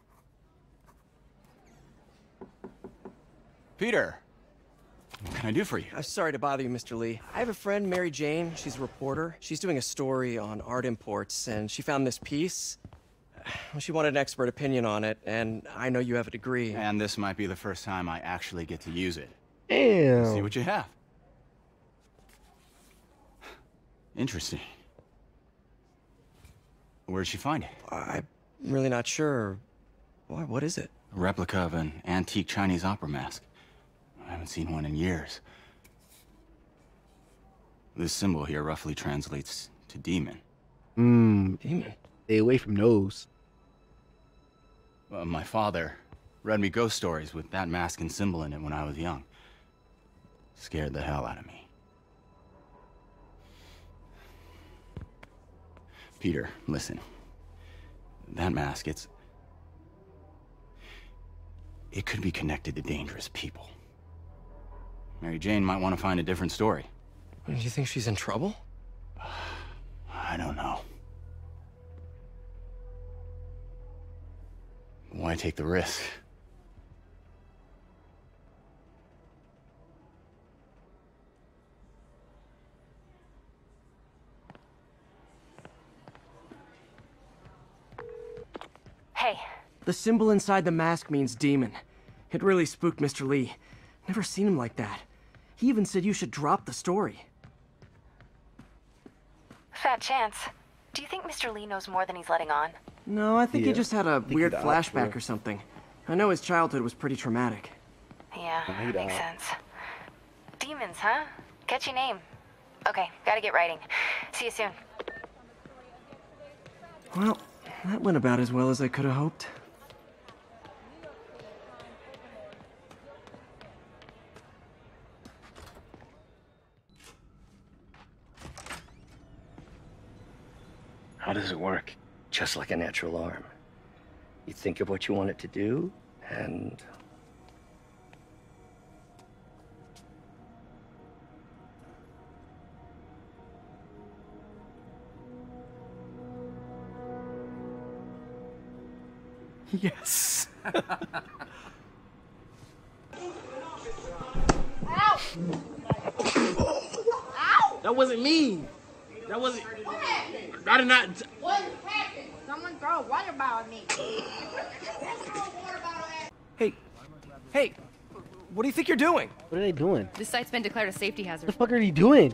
Peter, what can I do for you? Sorry to bother you, Mr. Lee. I have a friend, Mary Jane. She's a reporter. She's doing a story on art imports, and she found this piece. Well, she wanted an expert opinion on it, and I know you have a degree. And this might be the first time I actually get to use it. Damn. Let's see what you have. Interesting. Where'd she find it? I'm really not sure. What is it? A replica of an antique Chinese opera mask. I haven't seen one in years. This symbol here roughly translates to demon. Demon? Stay away from those. My father read me ghost stories with that mask and symbol in it when I was young. Scared the hell out of me. Peter, listen. That mask, it could be connected to dangerous people. Mary Jane might want to find a different story. Do you think she's in trouble? I don't know. Why take the risk? Hey. The symbol inside the mask means demon. It really spooked Mr. Lee. Never seen him like that. He even said you should drop the story. Fat chance. Do you think Mr. Lee knows more than he's letting on? No, I think he just had a weird died, flashback yeah. or something. I know his childhood was pretty traumatic. Yeah, makes sense. Demons, huh? Catchy name. Okay, gotta get writing. See you soon. Well, that went about as well as I could have hoped. How does it work? Just like a natural arm. You think of what you want it to do, and... Yes. Ow! Ow! That wasn't me. That wasn't. What happened? I did not. What happened? Someone throw a water bottle at me. Hey, what do you think you're doing? What are they doing? This site's been declared a safety hazard. What the fuck are they doing?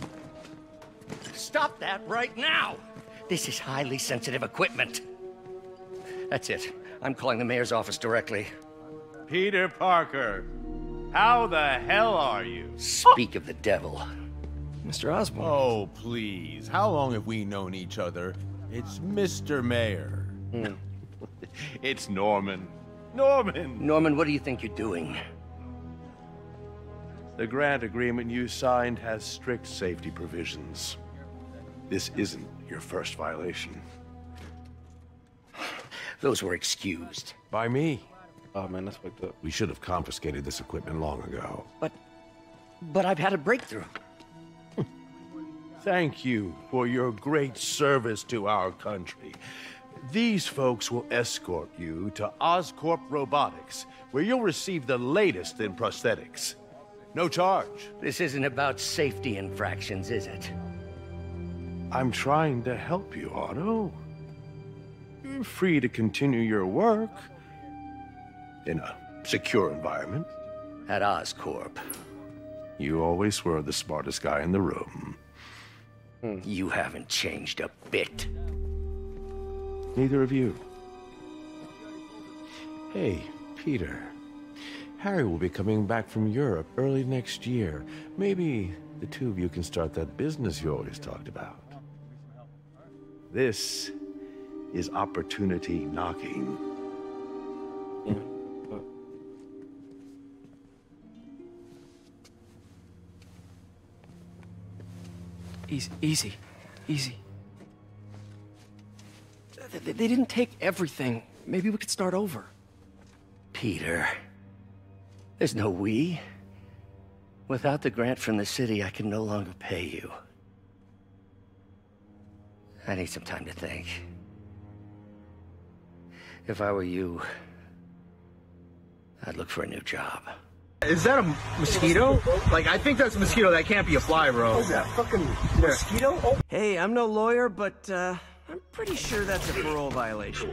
Stop that right now! This is highly sensitive equipment. That's it. I'm calling the mayor's office directly. Peter Parker, how the hell are you? Speak of the devil. Mr. Osborn. Oh, please. How long have we known each other? It's Mr. Mayor. It's Norman. Norman! Norman, what do you think you're doing? The grant agreement you signed has strict safety provisions. This isn't your first violation. Those were excused. By me. Oh man, that's fucked up. We should have confiscated this equipment long ago. But I've had a breakthrough. Thank you for your great service to our country. These folks will escort you to Oscorp Robotics, where you'll receive the latest in prosthetics. No charge. This isn't about safety infractions, is it? I'm trying to help you, Otto. You're free to continue your work in a secure environment. At Oscorp. You always were the smartest guy in the room. You haven't changed a bit. Neither of you. Hey, Peter. Harry will be coming back from Europe early next year. Maybe the two of you can start that business you always talked about. This is opportunity knocking. Easy. They didn't take everything. Maybe we could start over. Peter, There's no we. Without the grant from the city, I can no longer pay you. I need some time to think. If I were you, I'd look for a new job. Is that a mosquito? Like, I think that's a mosquito. That can't be a fly, bro. Is that fucking mosquito? Oh. Hey, I'm no lawyer, but I'm pretty sure that's a parole violation.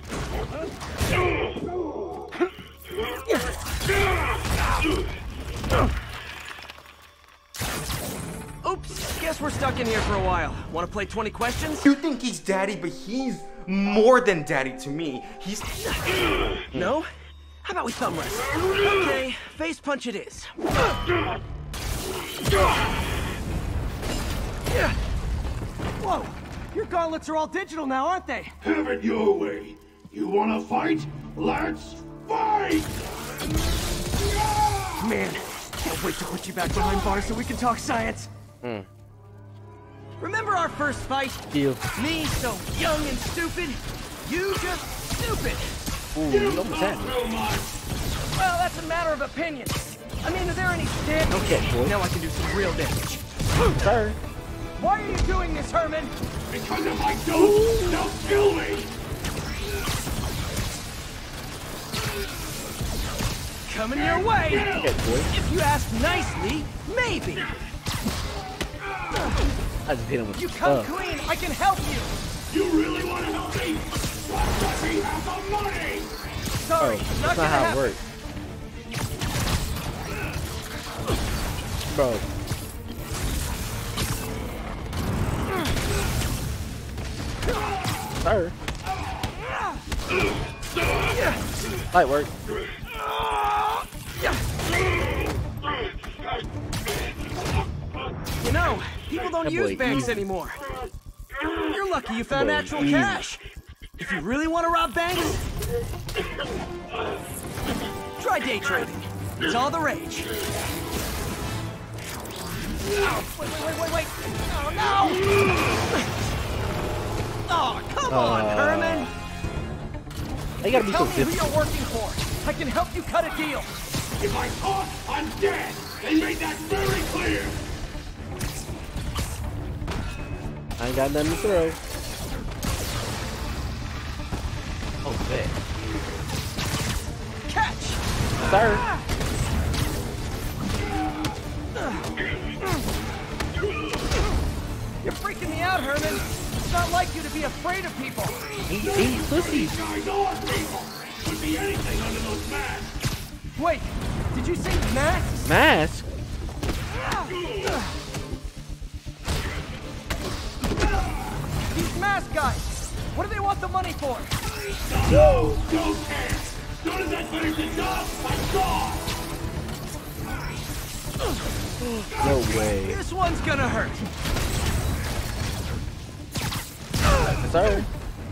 Oops, guess we're stuck in here for a while. Want to play 20 questions? You think he's daddy, but he's more than daddy to me. He's... No? How about we thumb wrestle? Okay, face punch it is. Whoa, your gauntlets are all digital now, aren't they? Have it your way. You wanna fight? Let's fight! Man, can't wait to put you back behind bars so we can talk science. Remember our first fight? Deal. Me so young and stupid, you just stupid. Ooh, you almost had me. Well, that's a matter of opinion. I mean, are there any sticks? Okay, boy. Now I can do some real damage. Sir. Why are you doing this, Herman? Because if I don't, they'll kill me! Coming your way! Okay, boy. If you ask nicely, maybe. I just hit him with You come clean, I can help you! You really want to help me? Let me have the money! Sorry, that's not how it works. Bro. Sir. Light work. You know, people don't use banks anymore. You're lucky you found actual cash. If you really want to rob banks, try day trading. It's all the rage. Wait. Oh, no! Oh, come on, Herman! You gotta be so Tell me who difficult. you're working for. I can help you cut a deal. If I talk, I'm dead! They made that very clear! I ain't got nothing to throw. Oh, bet. Catch! Sir. You're freaking me out, Herman. It's not like you to be afraid of people. Eat pussy. These guys are people! Could be anything under those masks! Wait, did you say masks? Mask? These mask guys, what do they want the money for? No, don't care! As soon as I finish the job, I'm gone! No way. This one's gonna hurt. Sir.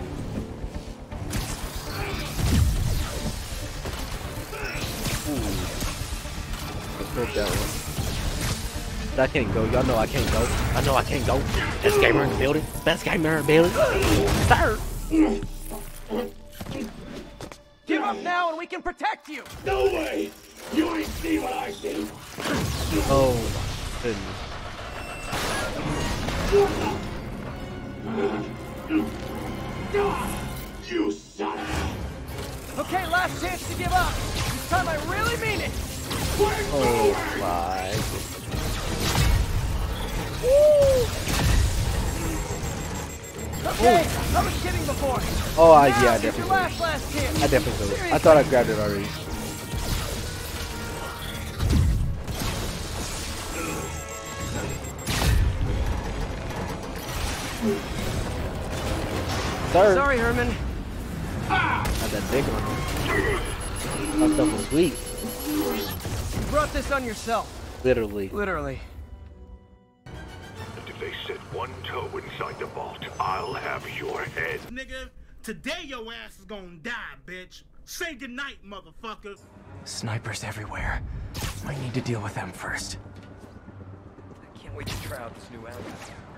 Let's go that one. I can't go. Y'all know I can't go. I know I can't go. Best gamer in the building. Best gamer in the building. Sir. Give up now and we can protect you. No way! You ain't see what I see! Oh, goodness. You son of Okay, last chance to give up. This time I really mean it. Oh my. Okay, I was kidding before. Oh, Now yeah, I is your definitely last chance. I definitely do. I thought I grabbed it already. Sir. Sorry, Herman. Not that big one. That stuff was sweet. You brought this on yourself. Literally. Literally. And if they set one toe inside the vault, I'll have your head. Nigga, today your ass is gonna die, bitch. Say goodnight, motherfucker. Snipers everywhere. I need to deal with them first. I can't wait to try out this new animal.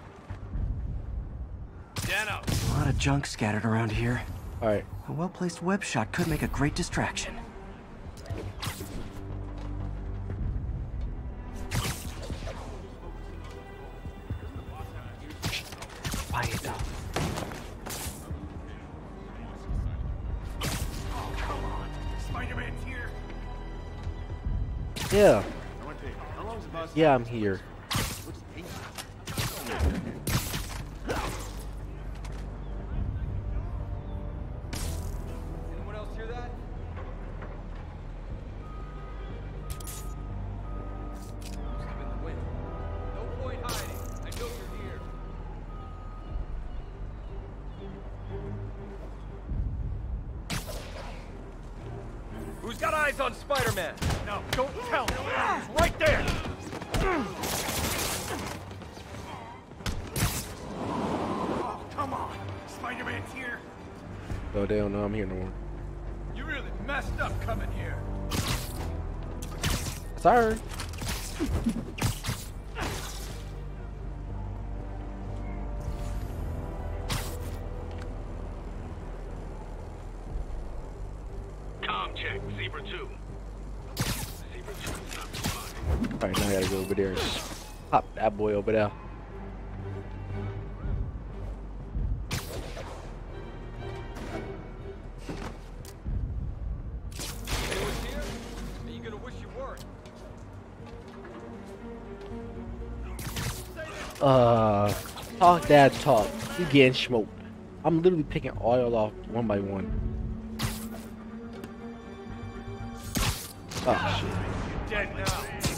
A lot of junk scattered around here. Alright. A well-placed web shot could make a great distraction. Yeah. Yeah, I'm here. Anyone else hear that? Must have been the wind. No point hiding. I know you're here. Who's got eyes on Spider-Man? No, don't tell me. He's right there. Oh, come on. Spider-Man's here. Oh, they don't know I'm here no more. You really messed up coming here. Sorry. Com check, Zebra 2. Zebra 2 is not responding. Alright, now I gotta go over there and pop that boy over there. Anyone's here? Are you gonna wish you weren't? Talk that talk. You getting smoked. I'm literally picking oil off one by one. Oh shit. You're dead now.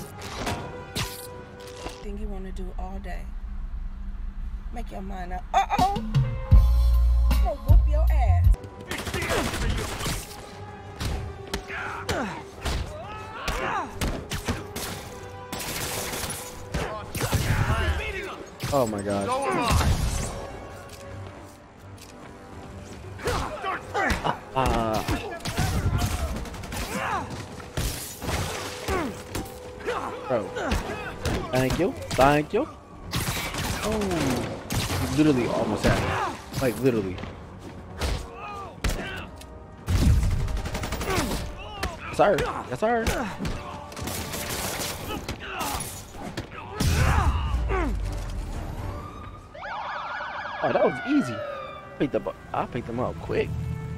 Thing you want to do all day. Make your mind up. Uh-oh! I'm gonna whoop your ass. Oh my god. So am I. Bro. Thank you. Thank you. Oh. You literally almost had it. Like, literally. Yes, sir. Yes, sir. Oh, that was easy. I picked them up quick.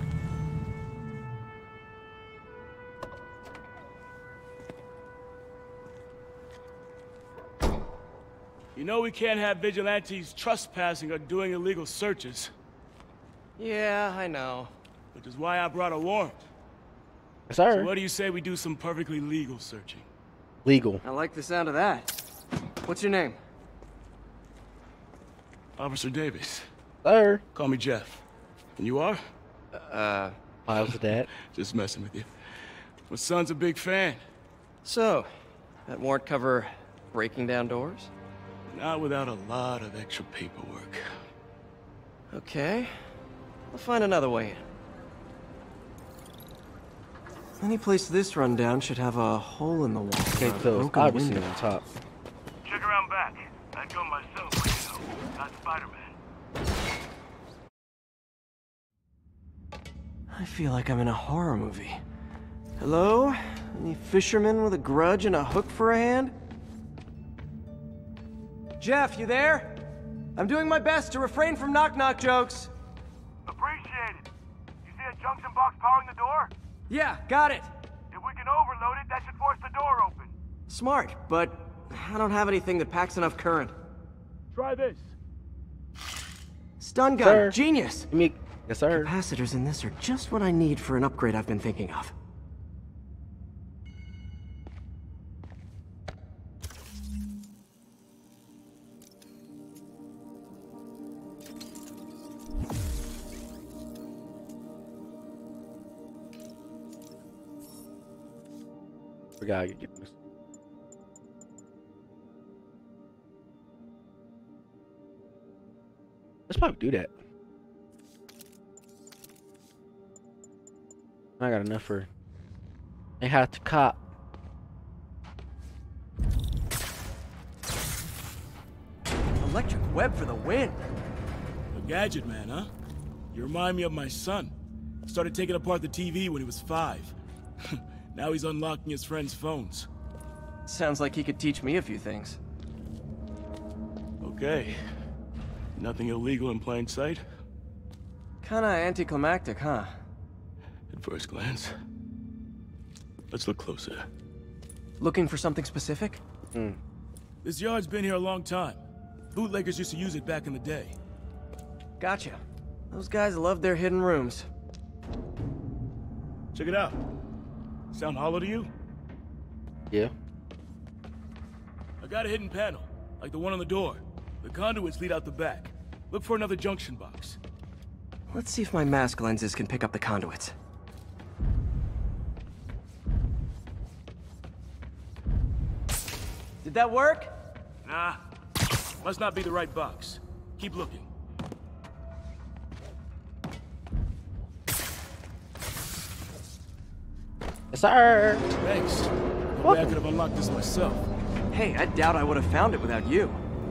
You know we can't have vigilantes trespassing or doing illegal searches. Yeah, I know. Which is why I brought a warrant. Yes, sir. So what do you say we do some perfectly legal searching? Legal. I like the sound of that. What's your name? Officer Davis. Sir. Call me Jeff. And you are? How's that? Just messing with you. My son's a big fan. So, that warrant cover breaking down doors? Not without a lot of extra paperwork. Okay. I'll find another way in. Any place this rundown should have a hole in the wall. Okay, so obviously on top. Check around back. I'd go myself, you know, not Spider-Man. I feel like I'm in a horror movie. Hello? Any fishermen with a grudge and a hook for a hand? Jeff, you there? I'm doing my best to refrain from knock-knock jokes. Appreciate it. You see a junction box powering the door? Yeah, got it. If we can overload it, that should force the door open. Smart, but I don't have anything that packs enough current. Try this. Stun gun, Sir. genius. Yes, sir. Capacitors in this are just what I need for an upgrade I've been thinking of. We gotta get this. Let's probably do that. I got enough for. They have to cop. Electric web for the win. A gadget man, huh? You remind me of my son. Started taking apart the TV when he was 5. Now he's unlocking his friends' phones. Sounds like he could teach me a few things. Okay. Nothing illegal in plain sight? Kinda anticlimactic, huh? At first glance. Let's look closer. Looking for something specific? This yard's been here a long time. Bootleggers used to use it back in the day. Gotcha. Those guys love their hidden rooms. Check it out. Sound hollow to you? Yeah. I got a hidden panel, like the one on the door. The conduits lead out the back. Look for another junction box. Let's see if my mask lenses can pick up the conduits. Did that work? Nah. Must not be the right box. Keep looking. Yes, sir. Thanks. No way I could have unlocked this myself. Hey, I doubt I would have found it without you.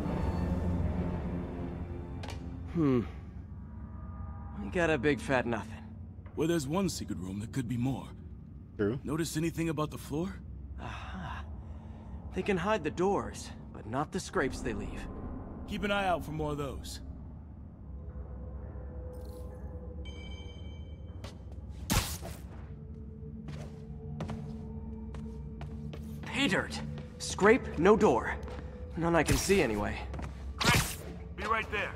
We got a big fat nothing. Well, there's one secret room that could be more. True. Notice anything about the floor? Aha. They can hide the doors, but not the scrapes they leave. Keep an eye out for more of those. Pay dirt. Scrape, no door. None I can see anyway. Great. Be right there.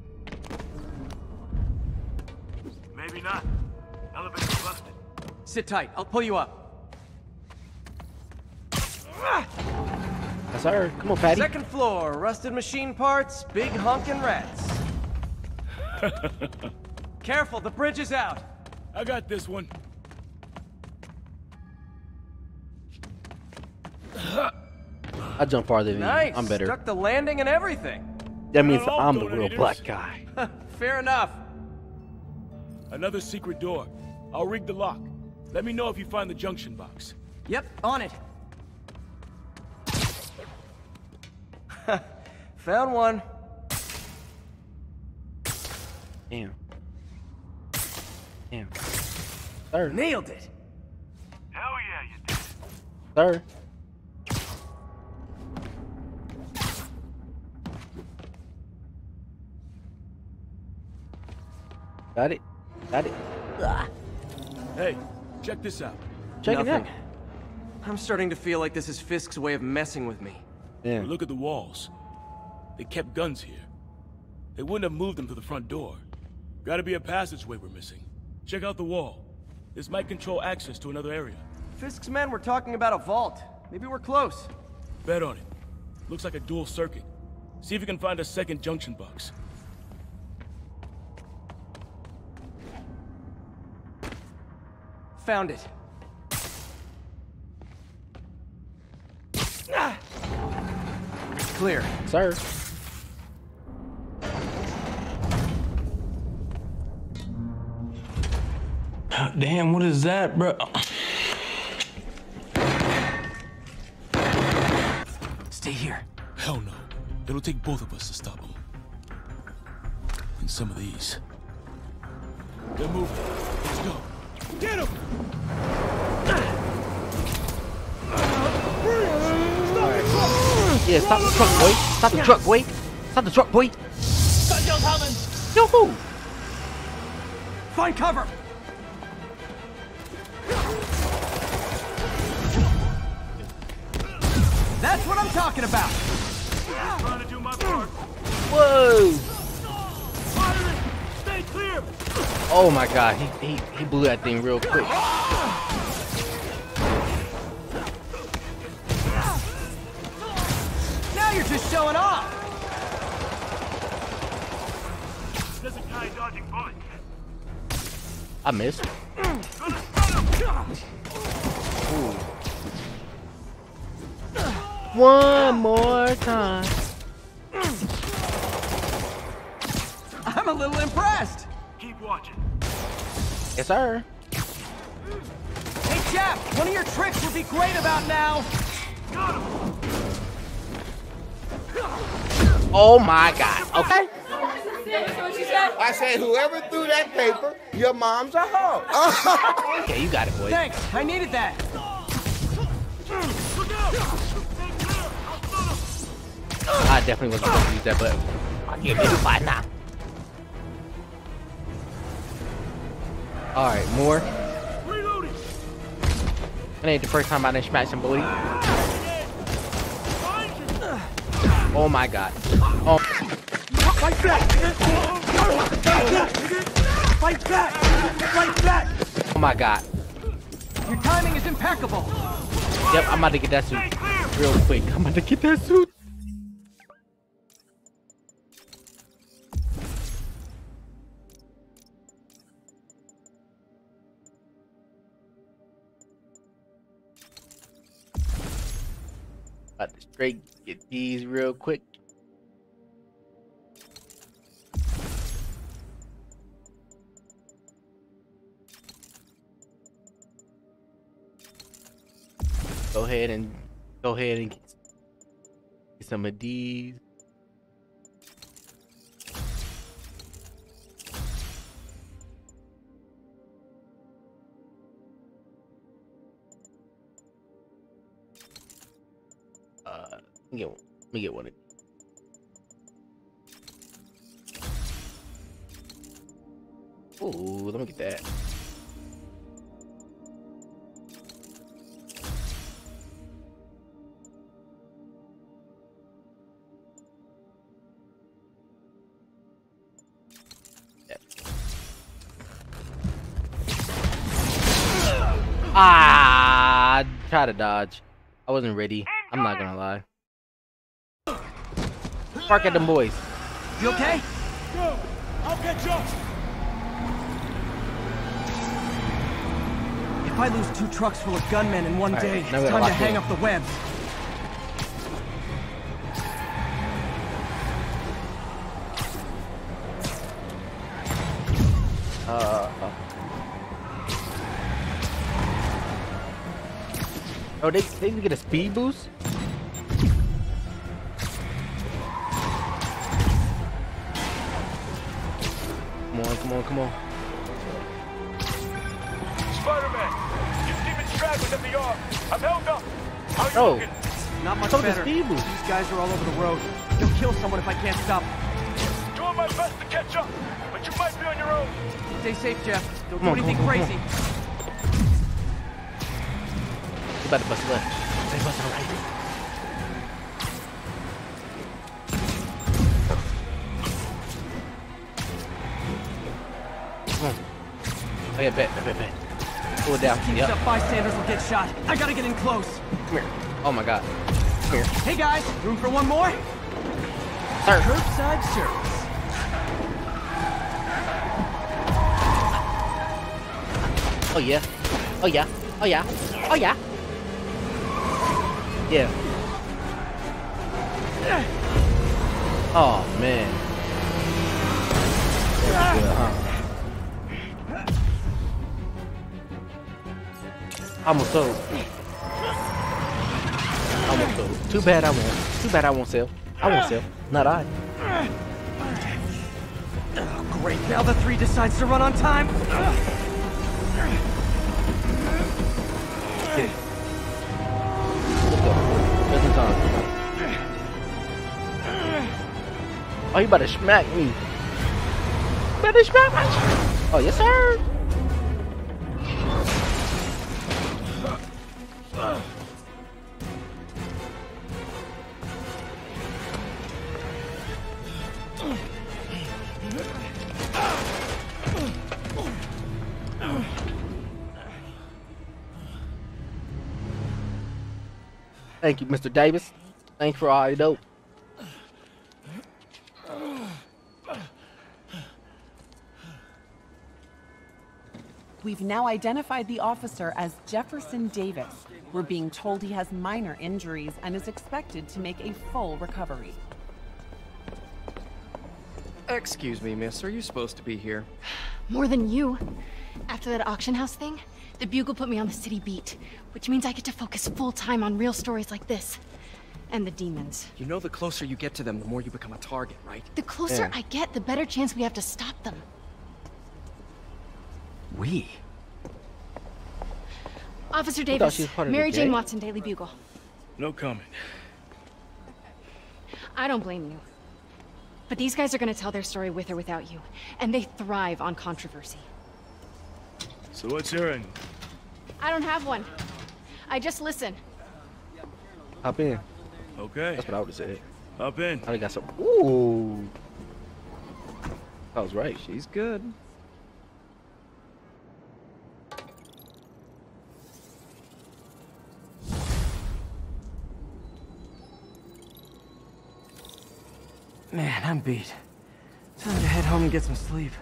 Maybe not. Elevator busted. Sit tight. I'll pull you up. Yes, sir. Come on, Patty. Second floor. Rusted machine parts. Big honkin' rats. Careful, the bridge is out. I got this one. I jump farther than Nice. you. I'm better. Stuck the landing and everything. That means I'm the real black guy. Fair enough. Another secret door. I'll rig the lock. Let me know if you find the junction box. Yep, on it. Found one. Damn. Sir. Nailed it. Hell yeah, you did. Sir. Got it. Got it. Ugh. Hey, check this out. Check it out. I'm starting to feel like this is Fisk's way of messing with me. Yeah. Look at the walls. They kept guns here. They wouldn't have moved them to the front door. Gotta be a passageway we're missing. Check out the wall. This might control access to another area. Fisk's men were talking about a vault. Maybe we're close. Bet on it. Looks like a dual circuit. See if you can find a second junction box. Found it. Clear. Sir. Damn, what is that, bro? Stay here. Hell no. It'll take both of us to stop them. And some of these. They're moving. Let's go. Get him! Yeah, stop the truck, boy. Stop the truck, boy. Stop the truck, boy. Yoo-hoo! Find cover! That's what I'm talking about! Trying to do my part. Whoa! Stay clear! Oh my god, he blew that thing real quick. Now you're just showing off! There's a guy dodging bullets. I missed. Ooh. One more time. I'm a little impressed! Keep watching. Yes, sir. Hey, chap, one of your tricks would be great about now! Oh my god. Okay. I said, whoever threw that paper, your mom's a hoe. Okay, you got it, boy. Thanks, I needed that. I definitely wasn't going to use that, but I'll give it a fight now. Alright, more. It ain't the first time I done smacked some booty. Oh my god. Oh. Fight back! Fight back! Fight back! Oh my god. Your timing is impeccable. Yep, I'm about to get that suit real quick. I'm about to get that suit. About to straight get these real quick. Go ahead and get some of these. Let me get one of these. Ooh, let me get that. Ah, try to dodge. I wasn't ready. I'm not gonna lie. Park at them boys. You okay? Go. I'll catch up. If I lose 2 trucks full of gunmen in one day, now it's time to hang up the webs. Oh, they can get a speed boost? Come on. Spider-Man, your demon's track was at the yard. I'm held up. How you looking? Not much So the better. speed boost. These guys are all over the road. You'll kill someone if I can't stop. Doing my best to catch up, but you might be on your own. Stay safe, Jeff. Don't Come do on, anything come on. crazy. You about to bust left. They busting right. Come on. Okay, bet. Pull it down. Keep Yep. up, bystanders will get shot. I gotta get in close. Come here. Oh my god. Come here. Hey guys, room for one more? Sir. Curbside service. Oh yeah. Oh yeah. Oh yeah. Oh yeah. Yeah. Oh man. That's good, huh? Almost sold. Almost sold. Too bad I won't sell. I won't sell. Not I. Oh, great. Now the 3 decides to run on time. Let's go. Doesn't time. Oh, you about to smack me. Better smack me. Oh, yes, sir. Thank you, Mr. Davis. Thanks for all your dope. We've now identified the officer as Jefferson Davis. We're being told he has minor injuries and is expected to make a full recovery. Excuse me, miss. Are you supposed to be here? More than you. After that auction house thing, the Bugle put me on the city beat, which means I get to focus full-time on real stories like this. And the demons. You know the closer you get to them, the more you become a target, right? The closer I get, the better chance we have to stop them. We? Officer Davis, Mary Jane Watson, Daily Bugle. No comment. I don't blame you. But these guys are gonna tell their story with or without you, and they thrive on controversy. So what's your end? I don't have one. I just listen. Hop in. Okay. That's what I would have said. Hop in. I got some. Ooh. I was right. She's good. Man, I'm beat. Time to head home and get some sleep.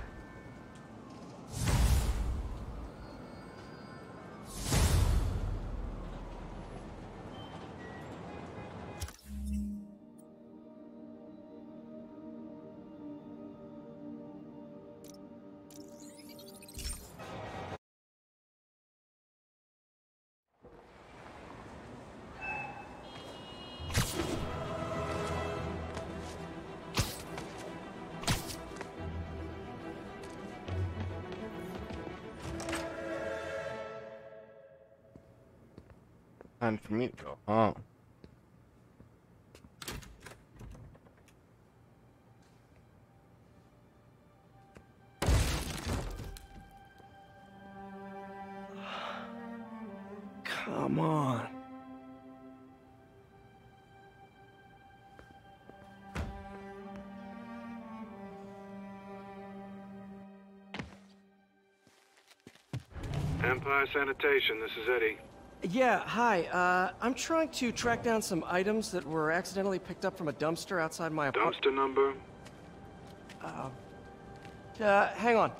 Time for me to go home. Come on. Empire Sanitation, this is Eddie. Yeah, hi. I'm trying to track down some items that were accidentally picked up from a dumpster outside my apartment. Dumpster number? Hang on.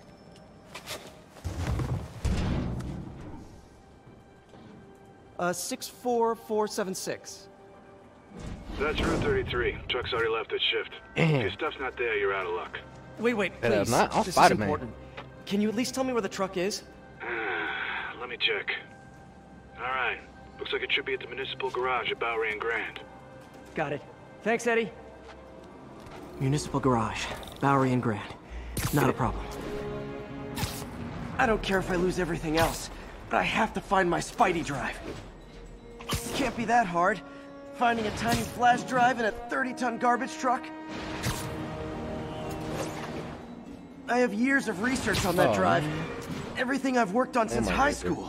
Uh, 64476. That's Route 33. Truck's already left its shift. If your stuff's not there, you're out of luck. Wait, please. This is important. Can you at least tell me where the truck is? Let me check. Alright. Looks like it should be at the municipal garage at Bowery and Grand. Got it. Thanks, Eddie. Municipal garage, Bowery and Grand. Not a problem. I don't care if I lose everything else, but I have to find my Spidey drive. Can't be that hard. Finding a tiny flash drive in a 30-ton garbage truck. I have years of research on that drive. Man. Everything I've worked on since high school.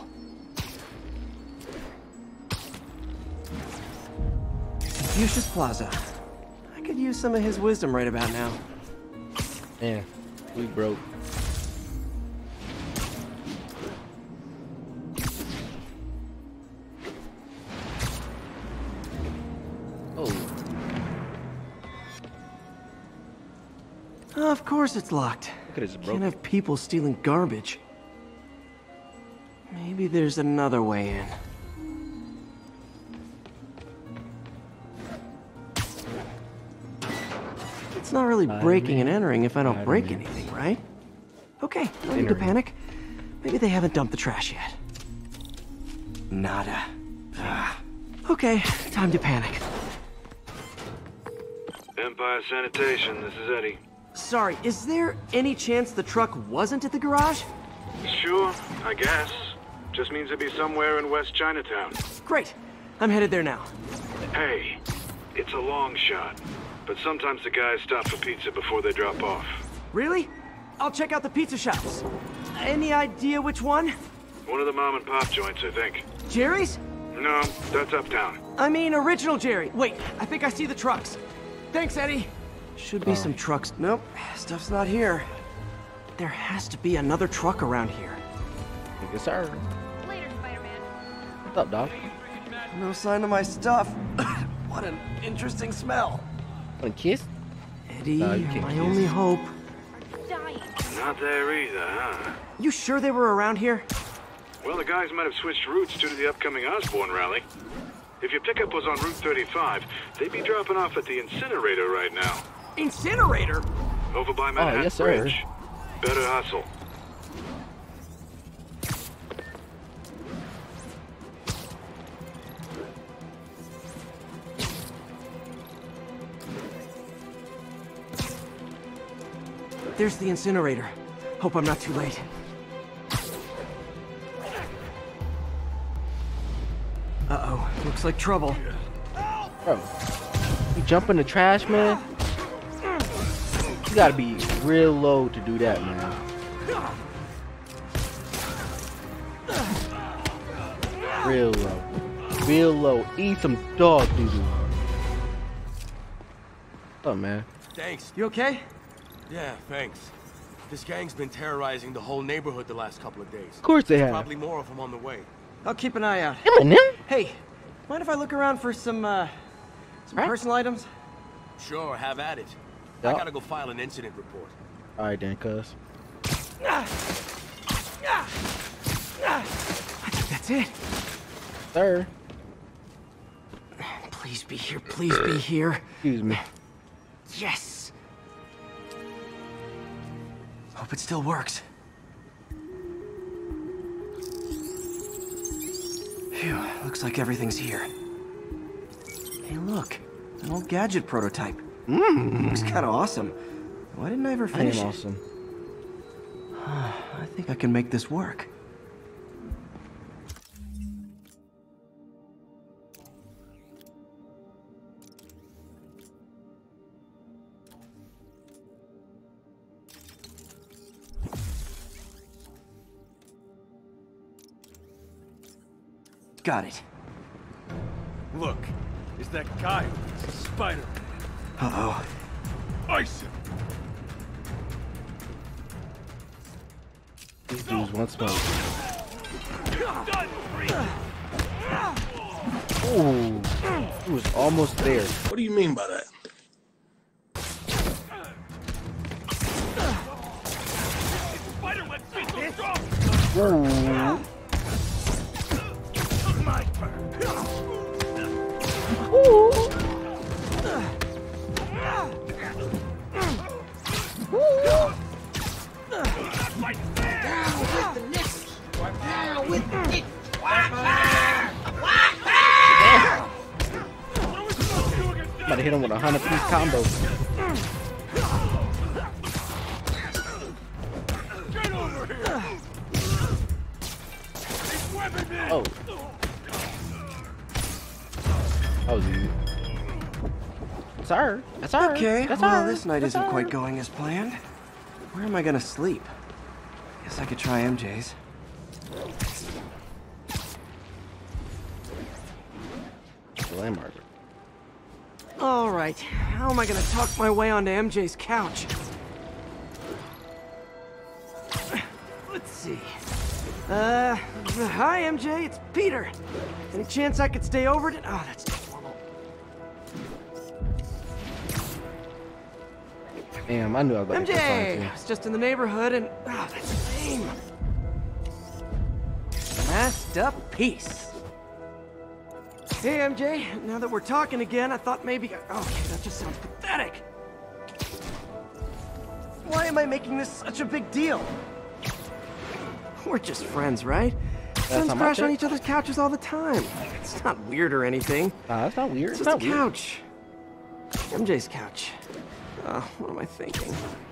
Confucius Plaza. I could use some of his wisdom right about now. Yeah, we broke. Oh, of course it's locked. Can't have people stealing garbage. Maybe there's another way in. It's not really breaking and entering if I don't break anything, right? Okay, no need to panic. Maybe they haven't dumped the trash yet. Nada. Okay, time to panic. Empire Sanitation, this is Eddie. Sorry, is there any chance the truck wasn't at the garage? Sure, I guess. Just means it'd be somewhere in West Chinatown. Great. I'm headed there now. Hey, it's a long shot, but sometimes the guys stop for pizza before they drop off. Really? I'll check out the pizza shops. Any idea which one? One of the mom and pop joints, I think. Jerry's? No, that's uptown. I mean original Jerry. Wait, I think I see the trucks. Thanks, Eddie. Should be some trucks. Nope, stuff's not here. There has to be another truck around here. Yes, sir. Later, Spider-Man. What's up, dog? No sign of my stuff. What an interesting smell. Want a kiss? Eddie, my only hope. Not there either, huh? You sure they were around here? Well, the guys might have switched routes due to the upcoming Osborn rally. If your pickup was on Route 35, they'd be dropping off at the incinerator right now. Incinerator? Over by Manhattan yes, Bridge. sir. Better hustle. There's the incinerator. Hope I'm not too late. Uh-oh, looks like trouble. Bro, you jump in the trash, man? You gotta be real low to do that, man. Real low. Real low. Eat some dog doo-doo. What's up, man? Thanks. You okay? Yeah, thanks. This gang's been terrorizing the whole neighborhood the last couple of days. Of course they have. Probably more of them on the way. I'll keep an eye out. Hey, mind if I look around for some personal items? Sure, have at it. I gotta go file an incident report. All right, then, cuz. I think that's it. Sir. Please be here. Please be here. Excuse me. Yes. Hope it still works. Phew, looks like everything's here. Hey, look. An old gadget prototype. Looks kind of awesome. Why didn't I ever finish it? Awesome. I think I can make this work. Got it. Look, it's that guy, Spiderman. Uh-oh. Ice him. These dudes want smoke. Ooh, he was almost there. What do you mean by that? Whoa. My turn. About to hit him with a 100-piece combo. Get over here. Oh. Oh, dude. Sir. That's her. Okay, That's well, her. this night That's isn't her. quite going as planned. Where am I gonna sleep? Guess I could try MJ's. Landmark. All right, how am I gonna talk my way onto MJ's couch? Let's see. Hi MJ, it's Peter. Any chance I could stay over to— Oh, that's too formal. Damn, I knew I was about to get MJ! fine I was just in the neighborhood and— Oh, that's lame. Masterpiece. Hey MJ, now that we're talking again, I thought maybe— Okay, that just sounds pathetic. Why am I making this such a big deal? We're just friends, right? Friends crash on each other's couches all the time. It's not weird or anything. Nah, it's not weird. It's It's just not a weird. couch. MJ's couch. What am I thinking?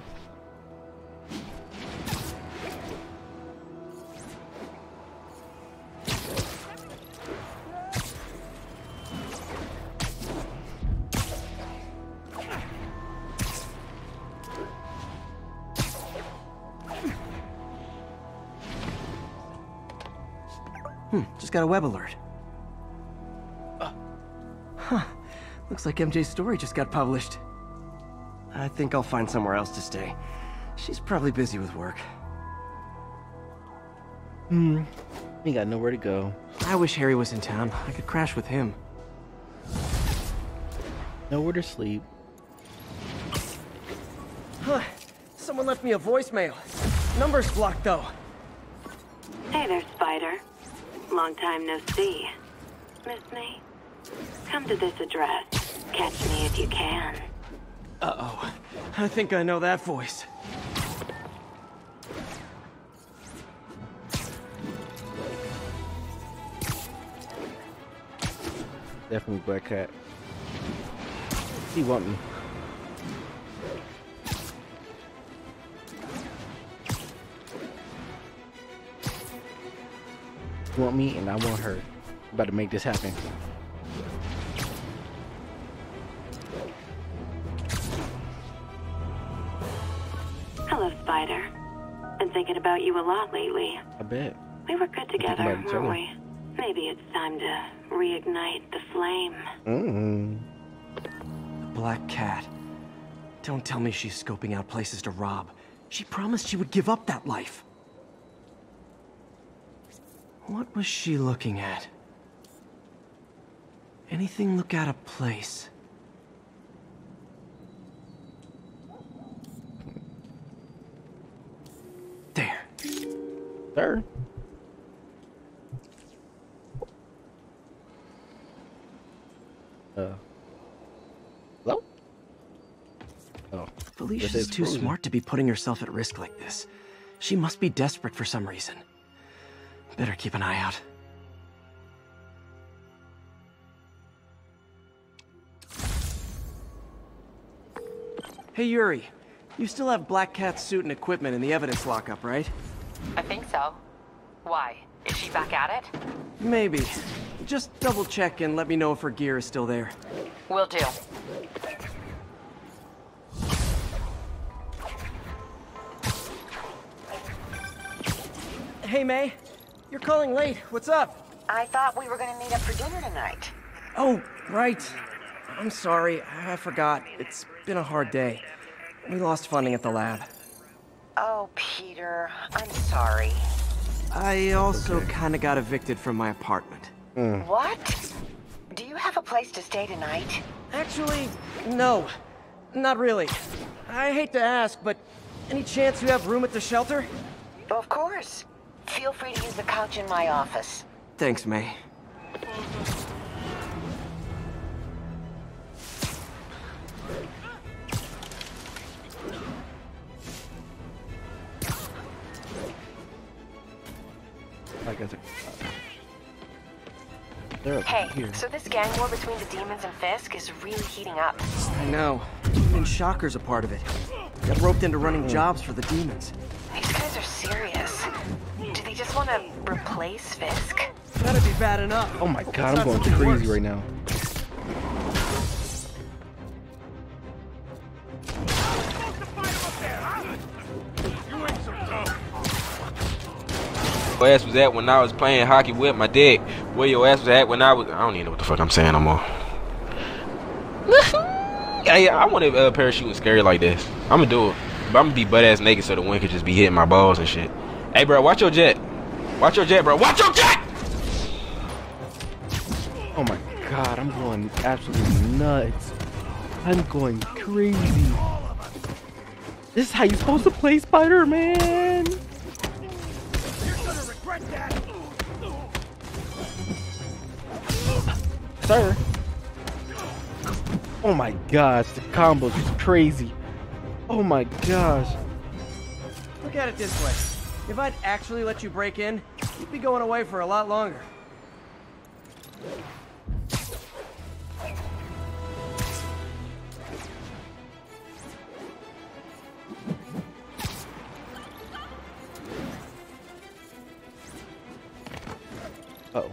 Just got a web alert. Huh. Looks like MJ's story just got published. I think I'll find somewhere else to stay. She's probably busy with work. He got nowhere to go. I wish Harry was in town. I could crash with him. Nowhere to sleep. Huh. Someone left me a voicemail. Number's blocked though. Hey there, Spider. Long time no see. Miss me? Come to this address. Catch me if you can. Uh-oh. I think I know that voice. Definitely Black Cat. He want me. You want me and I want her. I'm about to make this happen. Hello, Spider. Been thinking about you a lot lately. I bet. We were good together, about each weren't other. we? Maybe it's time to reignite the flame. Mm-hmm. Black Cat. Don't tell me she's scoping out places to rob. She promised she would give up that life. What was she looking at? Anything look out of place? There. There. Hello? Oh. Felicia's too smart to be putting herself at risk like this. She must be desperate for some reason. Better keep an eye out. Hey, Yuri. You still have Black Cat's suit and equipment in the evidence lockup, right? I think so. Why? Is she back at it? Maybe. Just double check and let me know if her gear is still there. Will do. Hey, May. You're calling late. What's up? I thought we were gonna meet up for dinner tonight. Oh, right. I'm sorry. I forgot. It's been a hard day. We lost funding at the lab. Oh, Peter. I'm sorry. I also kinda got evicted from my apartment. What? Do you have a place to stay tonight? Actually, no. Not really. I hate to ask, but any chance you have room at the shelter? Of course. Feel free to use the couch in my office. Thanks, May. Hey, so this gang war between the demons and Fisk is really heating up. I know. Even Shocker's a part of it. Got roped into running jobs for the demons. These guys are serious. Do they just want to replace Fisk? That'd be bad enough. Oh my god, I'm going crazy right now. Where your ass was at when I was playing hockey with my dick. Where your ass was at when I don't even know what the fuck I'm saying no more. Yeah, I want a parachute scary like this. I'm gonna do it. But I'm gonna be butt ass naked so the wind could just be hitting my balls and shit. Hey bro, watch your jet. Watch your jet, bro. Watch your jet! Oh my god, I'm going absolutely nuts. I'm going crazy. This is how you're supposed to play Spider-Man. Sir. Oh my gosh, the combos is crazy. Oh my gosh. Look at it this way. If I'd actually let you break in, you'd be going away for a lot longer. Uh-oh.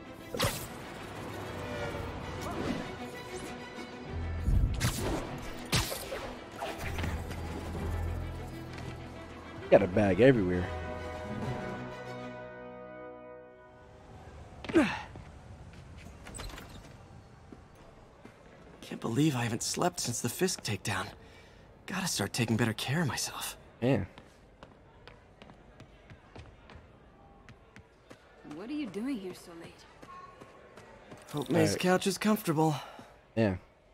Got a bag everywhere. Can't believe I haven't slept since the Fisk takedown. Gotta start taking better care of myself. Man. What are you doing here so late? Hope May's couch is comfortable. Yeah.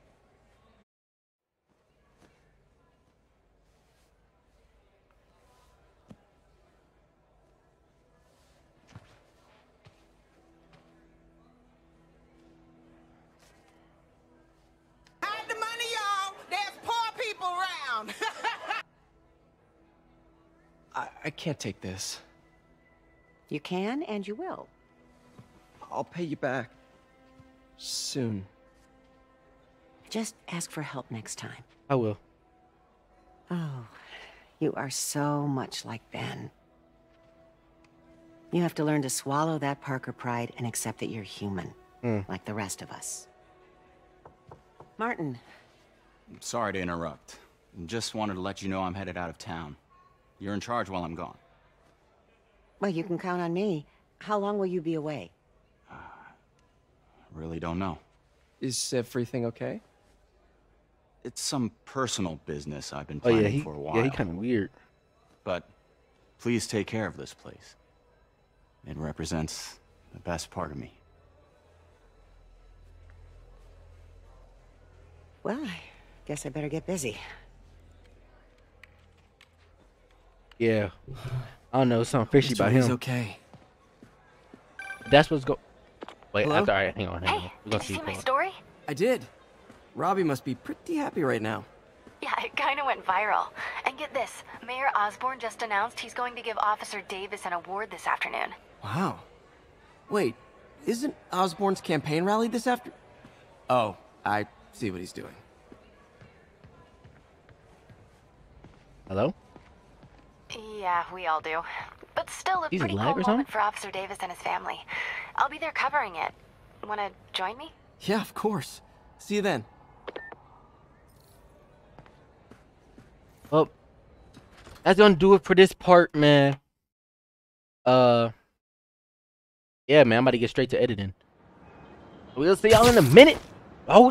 Hide the money, y'all. There's poor people around. I can't take this. You can and you will. I'll pay you back. Soon. Just ask for help next time. I will. Oh, you are so much like Ben. You have to learn to swallow that Parker pride and accept that you're human, like the rest of us. Martin. Sorry to interrupt. Just wanted to let you know I'm headed out of town. You're in charge while I'm gone. Well, you can count on me. How long will you be away? Really don't know. Is everything okay? It's some personal business I've been Oh planning yeah, for a while. yeah, he kind of weird. But please take care of this place. It represents the best part of me. Well, I guess I better get busy. Yeah, I don't know, something fishy about him. He's okay. That's what's go. Wait, Hello? after, all right, hang on. Hey, We're gonna did you see my Paul. story? I did. Robbie must be pretty happy right now. Yeah, it kind of went viral. And get this, Mayor Osborne just announced he's going to give Officer Davis an award this afternoon. Wow. Wait, isn't Osborne's campaign rally this after? Oh, I see what he's doing. Hello? Yeah, we all do. But still a He's pretty alive cool or something? moment for Officer Davis and his family. I'll be there covering it. Wanna join me? Yeah, of course. See you then. Well, that's gonna do it for this part, man. Yeah, man, I'm about to get straight to editing. We'll see y'all in a minute. Oh,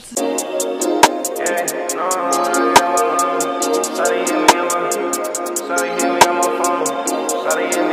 Sorry, hit me on my phone. Sorry,